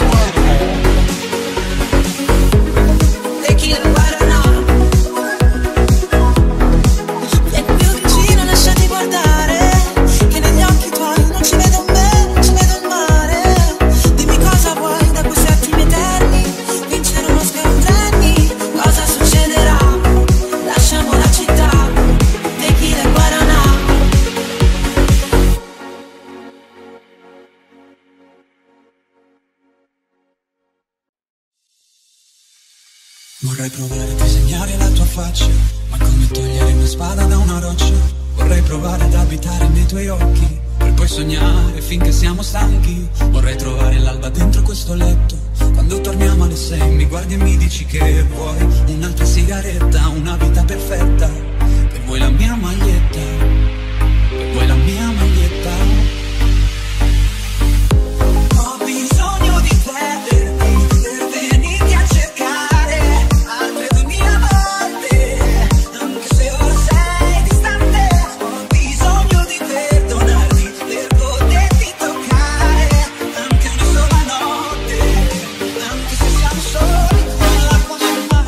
tequila e guaraná. Vieni più vicino, lasciati guardare, che negli occhi tuoi non ci vedo me, non ci vedo il mare. Dimmi cosa vuoi da questi attimi eterni, vincere uno Oscar, un Grammy, cosa succederà? Lasciamo la città, tequila e guaraná. Vorrei provare a disegnare la tua faccia, ma come togliere una spada da una roccia. Vorrei provare ad abitare nei tuoi occhi, per poi sognare finché siamo stanchi. Vorrei trovare l'alba dentro questo letto, quando torniamo alle sei mi guardi e mi dici che vuoi un'altra sigaretta, una vita perfetta. Per voi la mia maglietta, per voi la mia maglietta. Ho bisogno di te per venirti a cercare altre duemila volte, anche se ora sei distante. Ho bisogno di perdonarti per poterti toccare anche una sola notte, anche se siamo soli come l'acqua sul mare.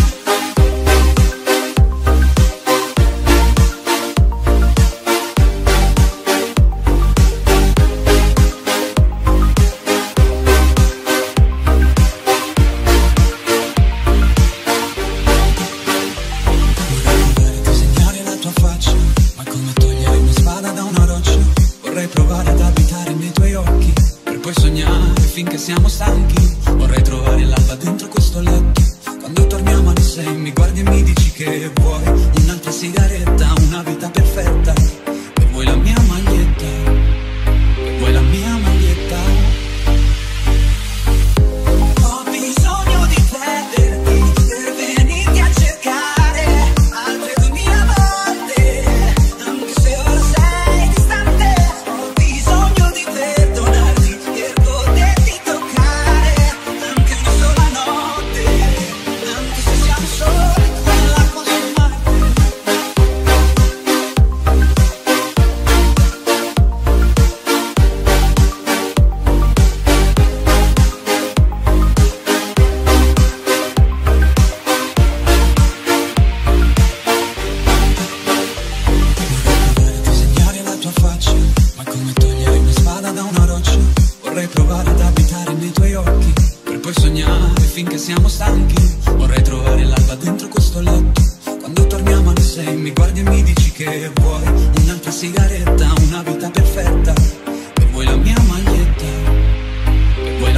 Vorrei provare a disegnare la tua faccia, ma come togliere una spada da una roccia. Vorrei provare ad abitare nei tuoi occhi, per poi sognare finché siamo stanchi. Vorrei trovare l'alba dentro questo letto, quando torniamo alle sei mi guardi e mi dici che vuoi un'altra sigaretta, una vita perfetta. Per voi la mia maglietta, per voi la mia maglietta. Ho bisogno di te per venirti a cercare altre duemila volte, anche se ora sei distante. Ho bisogno di perdonarti per poterti toccare anche una sola notte, anche se siamo soli come l'acqua sul mare. Vorrei provare a disegnare la tua faccia, ma come togliere una spada da una roccia. Vorrei provare ad abitare nei tuoi occhi, per poi sognare finché siamo stanchi. Vorrei trovare l'alba dentro questo letto, quando torniamo alle sei mi guardi e mi dici che vuoi un'altra sigaretta, una vita perfetta. Per voi la mia maglietta, per voi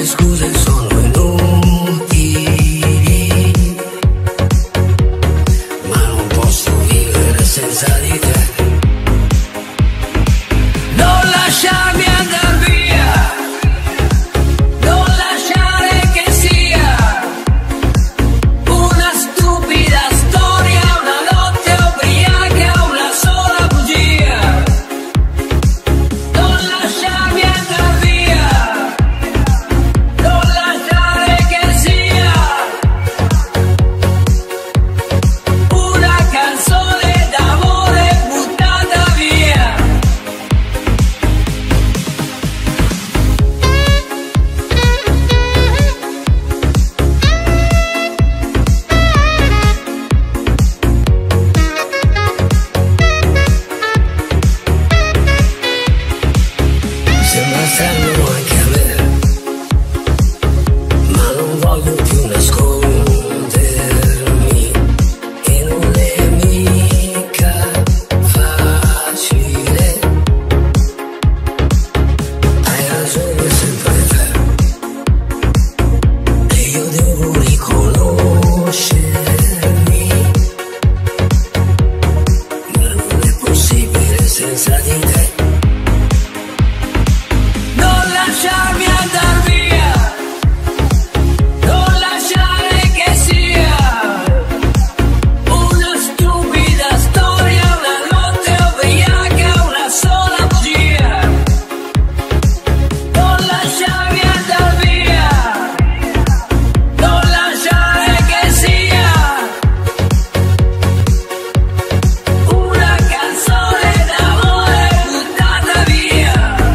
le scuse sono inutili, ma non posso vivere senza di te. Non lasciarmi andar via, non lasciare che sia una stupida storia, una notte ubriaca, una sola bugia. Non lasciarmi andar via, non lasciare che sia una canzone d'amore buttata via. Sembra strano anche a me, ma non voglio più nascondermi, e non è mica facile. Hai ragione sempre te, e io devo riconoscermi, ma non è possibile senza di te. Non lasciarmi andar via, non lasciare che sia una stupida storia, una notte ubriaca, una sola bugia. Non lasciarmi andar via, non lasciare che sia una canzone d'amore buttata via.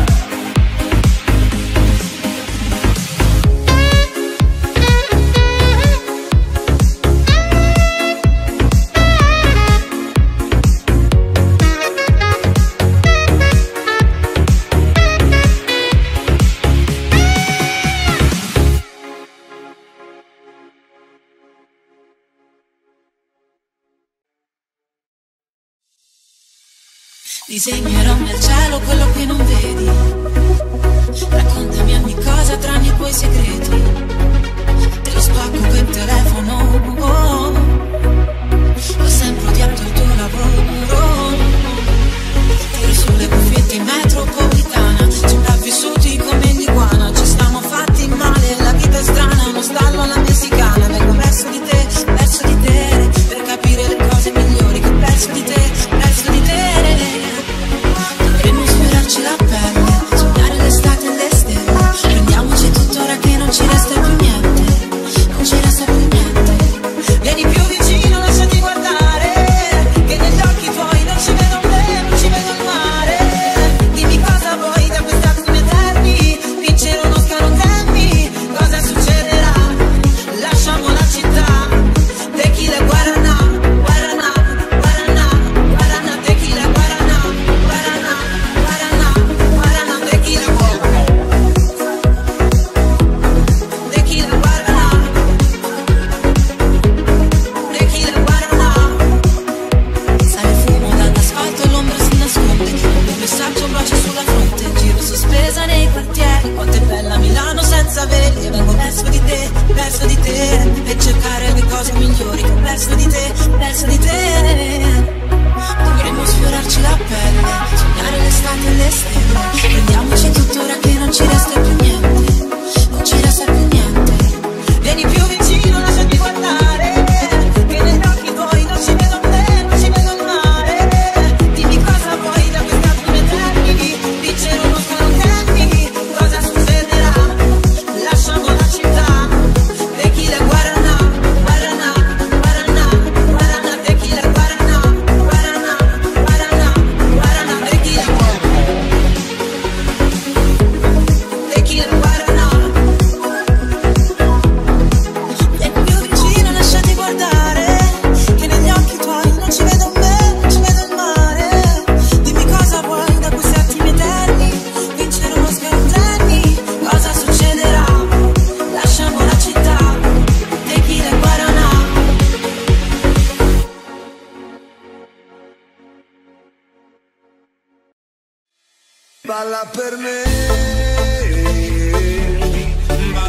Disegnerò nel cielo quello che non vedi. Raccontami ogni cosa tranne i tuoi segreti. Te lo spacco per telefono. Oh, ho sempre odiato il tuo lavoro. Tiro sulle cuffiette in metropolitana, sopravvissuti come l'iguana. Ci stiamo fatti male, la vita è strana, uno stallo alla messicana. Vengo verso di te, verso di te, per capire le cose migliori che ho perso di te, verso di te. Dovremmo sfiorarci la pelle, sognare l'estate e le stelle. Prendiamoci tuttora che non ci resta più niente, non ci resta più niente. Vieni più vicino, lasciati guardare, che negli occhi tuoi non ci vedo me, non ci vedo il mare. Dimmi cosa vuoi da questi attimi eterni, vincere uno scarotemmi, cosa succederà? Lasciamo la città, tequila guaraná, guaraná, guaraná, guaraná, tequila guaraná, guaraná, guaraná, guaraná, tequila guaraná, tequila guaraná, tequila guaraná. Sale fumo dall'asfalto e l'ombra si nasconde, un messaggio bacia sulla fronte, giro sospesa nei quartieri. Quanto è bella Milano senza veli, e vengo verso di te, verso di te, per cercare le cose migliori che ho perso di te, verso di te. Dovremmo sfiorarci la pelle, sognare l'estate e le stelle. Prendiamoci tuttora che non ci resta più niente, non ci resta più niente. Vieni più vicino, lasciati guardare, che negli occhi tuoi non ci vedo me, non ci vedo il mare. Dimmi cosa vuoi da questi attimi eterni, vincere uno scarotemmi, cosa succederà? Lasciamo la città, tequila guaraná, guaraná, guaraná, guaraná, tequila guaraná, guaraná, guaraná, guaraná, tequila guaraná, tequila guaraná. Vieni più vicino, lasciati guardare, che negli occhi tuoi non ci vedo me, non ci vedo il mare. Dimmi cosa vuoi da questi attimi eterni, vincere uno scarotemmi, cosa succederà? Lasciamo la città, tequila guaraná. Balla per me,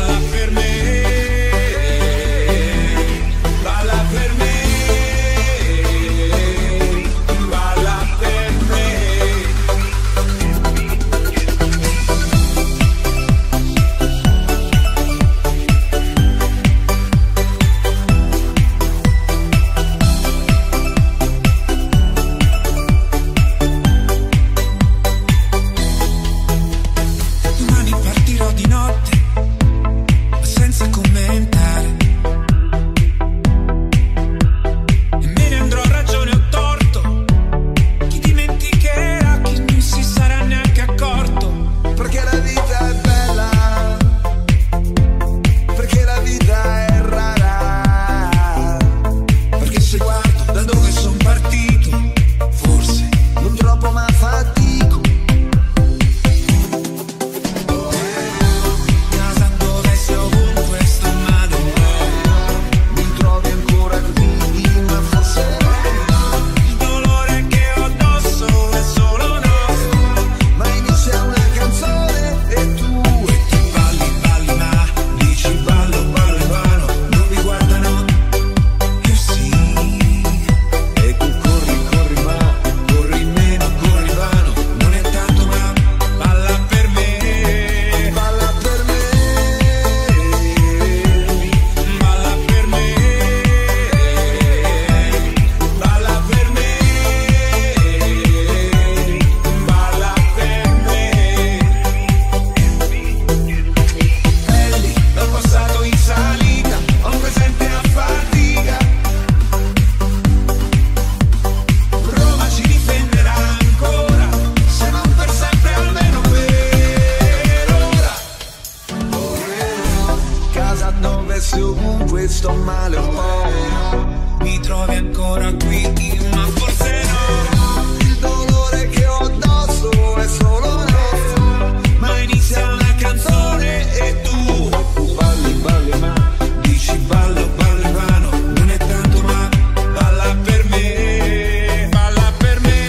se ovunque sto male un po'. Mi trovi ancora qui, ma forse no. Il dolore che ho addosso è solo nostro, ma inizia una canzone e tu balli, balli, ma dici ballo, ballo in vano. Non è tanto ma balla per me, balla per me,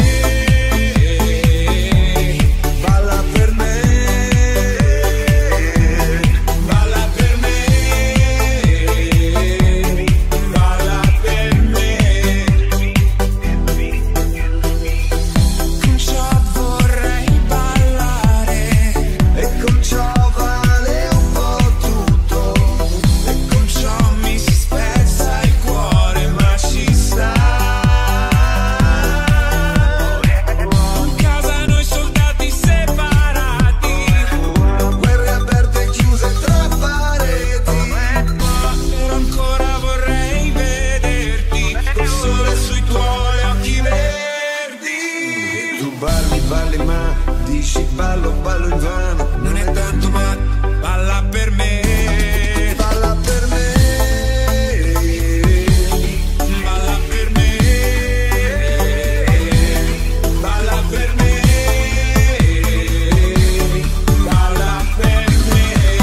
balla per me, balla per me, balla per me. Con ciò vorrei ballare e con ciò vale un po' tutto, e con ciò mi si spezza il cuore, ma ci sta. In casa noi soldati separati, guerre aperte e chiuse tra pareti, però ancora vorrei vederti, col sole sui tuoi occhi verdi. Tu balli, balli ma dici ballo, ballo in vano. Non è tanto ma balla per me, balla per me, balla per me, balla per me, balla per me.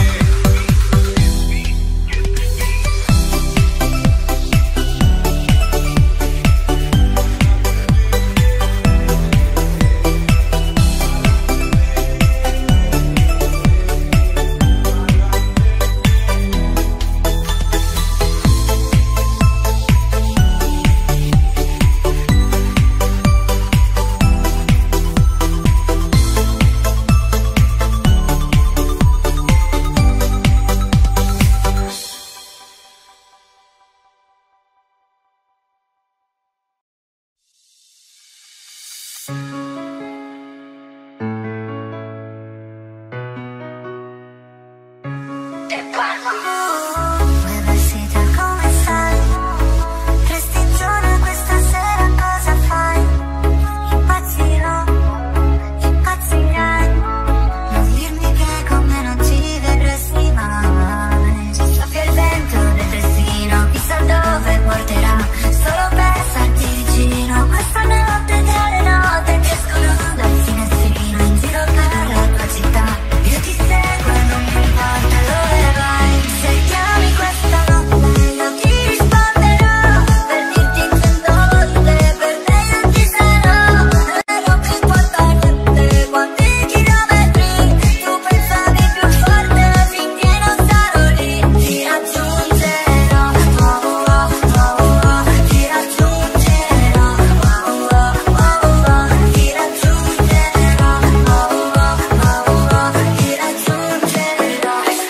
Vuoi vestita come sai? Resti in zona questa sera, cosa fai? Impazzirò, impazzirai. Non dirmi che con me non ci vedresti mai. Ci soffia il vento del destino, chissà dove porterà, solo per starti vicino. Questa notte tra le note che escono dal finestrino, in giro per la tua città. Io ti seguo e non mi importa dove vai. Se chiami questa notte io ti risponderò, per dirti cento volte per me io ci sarò. E non mi importa niente quanti chilometri tu pensavi più forte, finché non sarò lì. Ti raggiungerò, oh oh oh oh, ti raggiungerò, oh oh oh oh, ti raggiungerò, oh oh oh oh, ti raggiungerò.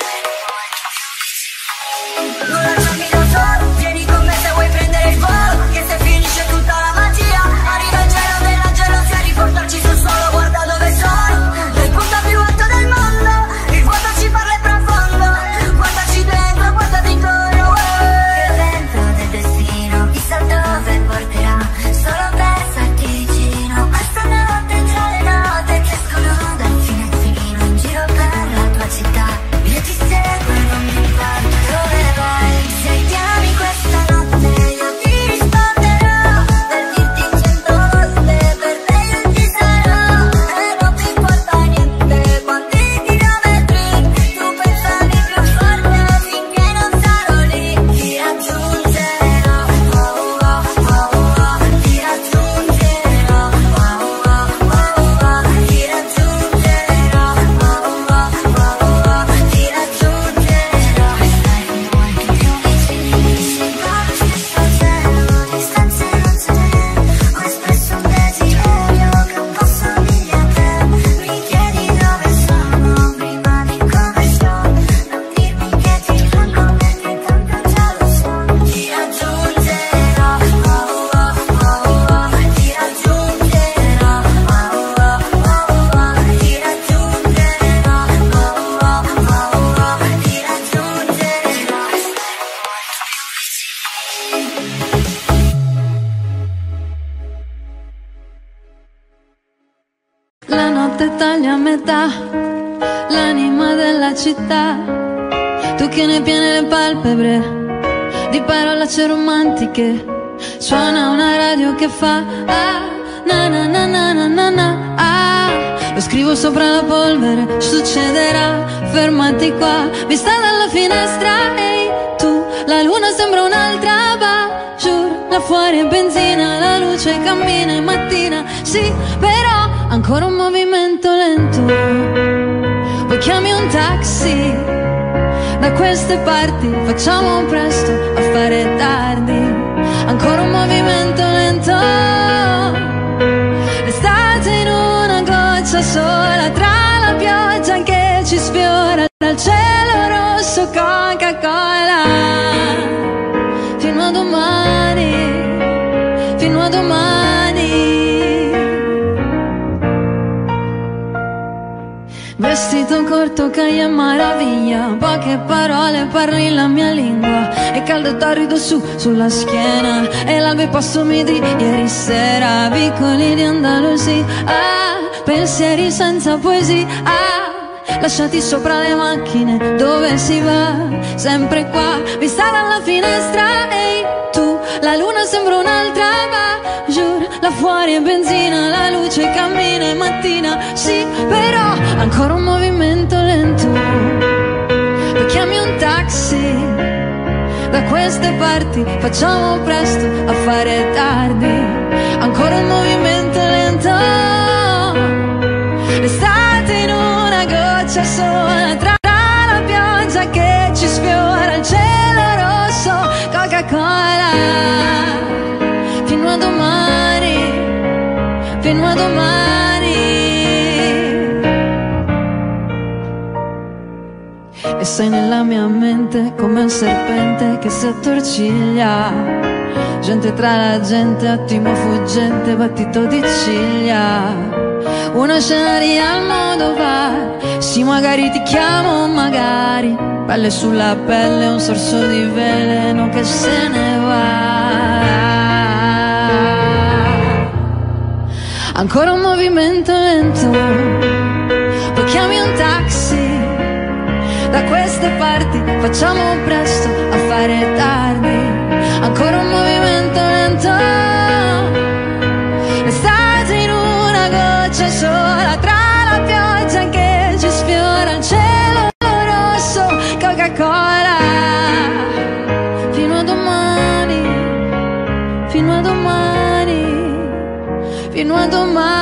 Non lasciarmi da solo, vieni con me se vuoi prendere il volo, che se finisce tutta la magia arriva il gelo della gelosia, riportarci sul suolo, guarda dove sono, nel punto più alto del mondo, il vuoto ci parla e profondo, guardaci dentro, guardati intorno, il vento del destino, chissà dove porterà, solo per starti vicino. Questa notte tra le note che escono dal finestrino, in giro per la tua città. Io ti seguo e non mi importa dove vai. Se chiami questa notte io ti risponderò, per dirti cento volte per me io ci sarò. E non mi importa niente quanti chilometri tu pensavi più forte, finché non sarò lì. Ti raggiungerò, oh oh oh oh, ti raggiungerò, oh oh oh oh, ti raggiungerò, oh oh oh oh, ti raggiungerò. Stare molto più vicini, sembra lo stesso cielo, distanze non ce ne. Ho espresso un desiderio che un po' somiglia a te. Mi chiedi dove sono, prima di come sono. Non dirmi che ti manco perché tanto già lo so. Ti raggiungerò, oh oh oh oh, ti raggiungerò, oh oh oh oh, ti raggiungerò, oh oh oh oh, ti raggiungerò. La notte taglia a metà l'anima della città. Tu che ne piene le palpebre di parolacce romantiche. Suona una radio che fa ah, na na na na na na na ah. Lo scrivo sopra la polvere, succederà, fermati qua, vista dalla finestra, ehi, tu, la luna sembra un'altra, va, giù, là fuori è benzina, la luce cammina in mattina, sì, però, ancora un movimento lento, poi chiami un taxi, da queste parti, facciamo presto a fare tardi, ancora un movimento lento, l'estate in una goccia sola, tra la pioggia che ci sfiora, dal cielo rosso Coca-Cola, fino a domani, fino a domani. Vestito corto che è meraviglia, poche parole parli la mia lingua, è caldo e torrido su, sulla schiena, e l'albe passo midi, ieri sera, vicoli di Andalusia, ah, pensieri senza poesia, ah, lasciati sopra le macchine, dove si va, sempre qua, vista dalla finestra, ehi, tu, la luna sembra un'altra, va, giù, là fuori è benzina, la luce cammina in mattina, sì, però, ancora un movimento lento, poi chiami un taxi, da queste parti, facciamo presto a fare tardi, ancora un movimento lento, l'estate in una goccia sola, tra la pioggia che ci sfiora, il cielo rosso, Coca-Cola, fino a domani, fino a domani. E sei nella mia mente come un serpente che si attorciglia, gente tra la gente, attimo fuggente, battito di ciglia, una scenaria al modo va, sì magari ti chiamo, magari, pelle sulla pelle, un sorso di veleno che se ne va, ancora un movimento lento, poi chiami un taxi, da queste parti, facciamo presto a fare tardi, ancora un movimento lento, l'estate in una goccia sola, tra la pioggia che ci sfiora, il cielo rosso, Coca-Cola, fino a domani, fino a domani, fino a domani.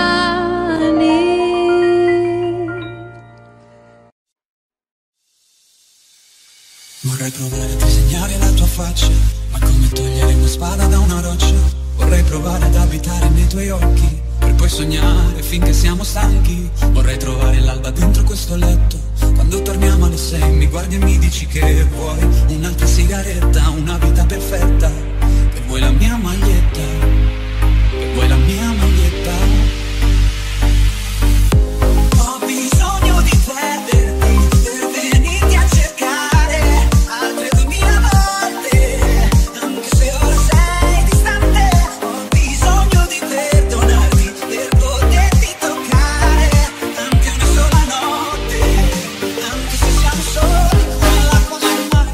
Vorrei provare a disegnare la tua faccia, ma come togliere una spada da una roccia. Vorrei provare ad abitare nei tuoi occhi, per poi sognare finché siamo stanchi. Vorrei trovare l'alba dentro questo letto, quando torniamo alle sei mi guardi e mi dici che vuoi un'altra sigaretta, una vita perfetta, che vuoi la mia maglietta, che vuoi la mia maglietta. Ho bisogno di perderti, per venirti a cercare altre duemila volte, anche se ora sei distante. Ho bisogno di perdonarti, per poterti toccare anche una sola notte, anche se siamo soli all'acqua sul mare.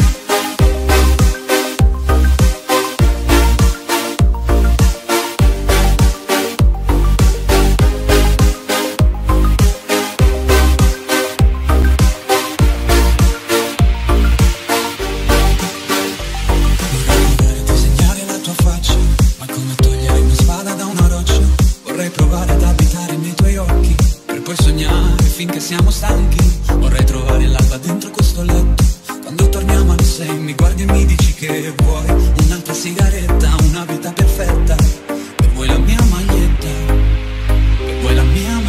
Disegnare la tua faccia, ma come togliere una spada da una roccia. Vorrei provare ad abitare nei tuoi occhi, per poi sognare finché siamo stanchi. Vorrei trovare l'alba dentro questo letto, quando torniamo alle sei mi guardi e mi dici che vuoi un'altra sigaretta, una vita perfetta, che vuoi la mia maglietta, che vuoi la mia maglietta.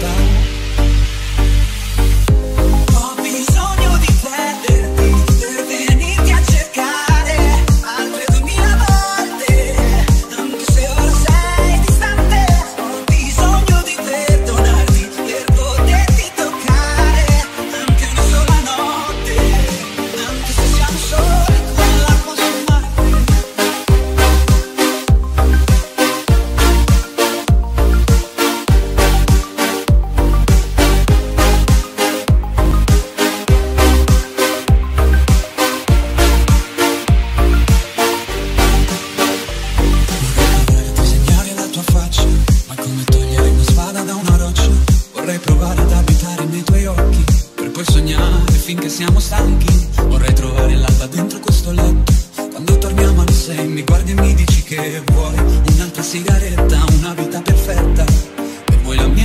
Ho bisogno di perderti, per venirti a cercare altre duemila volte, anche se ora sei distante. Ho bisogno di perdonarti, per poterti toccare anche una sola notte, anche se siamo soli all'acqua sul mare. pochino. Vorrei trovare l'alba dentro questo letto. Quando torniamo alle sei mi guardi e mi dici che vuoi un'altra sigaretta, una vita perfetta. Per voi la mia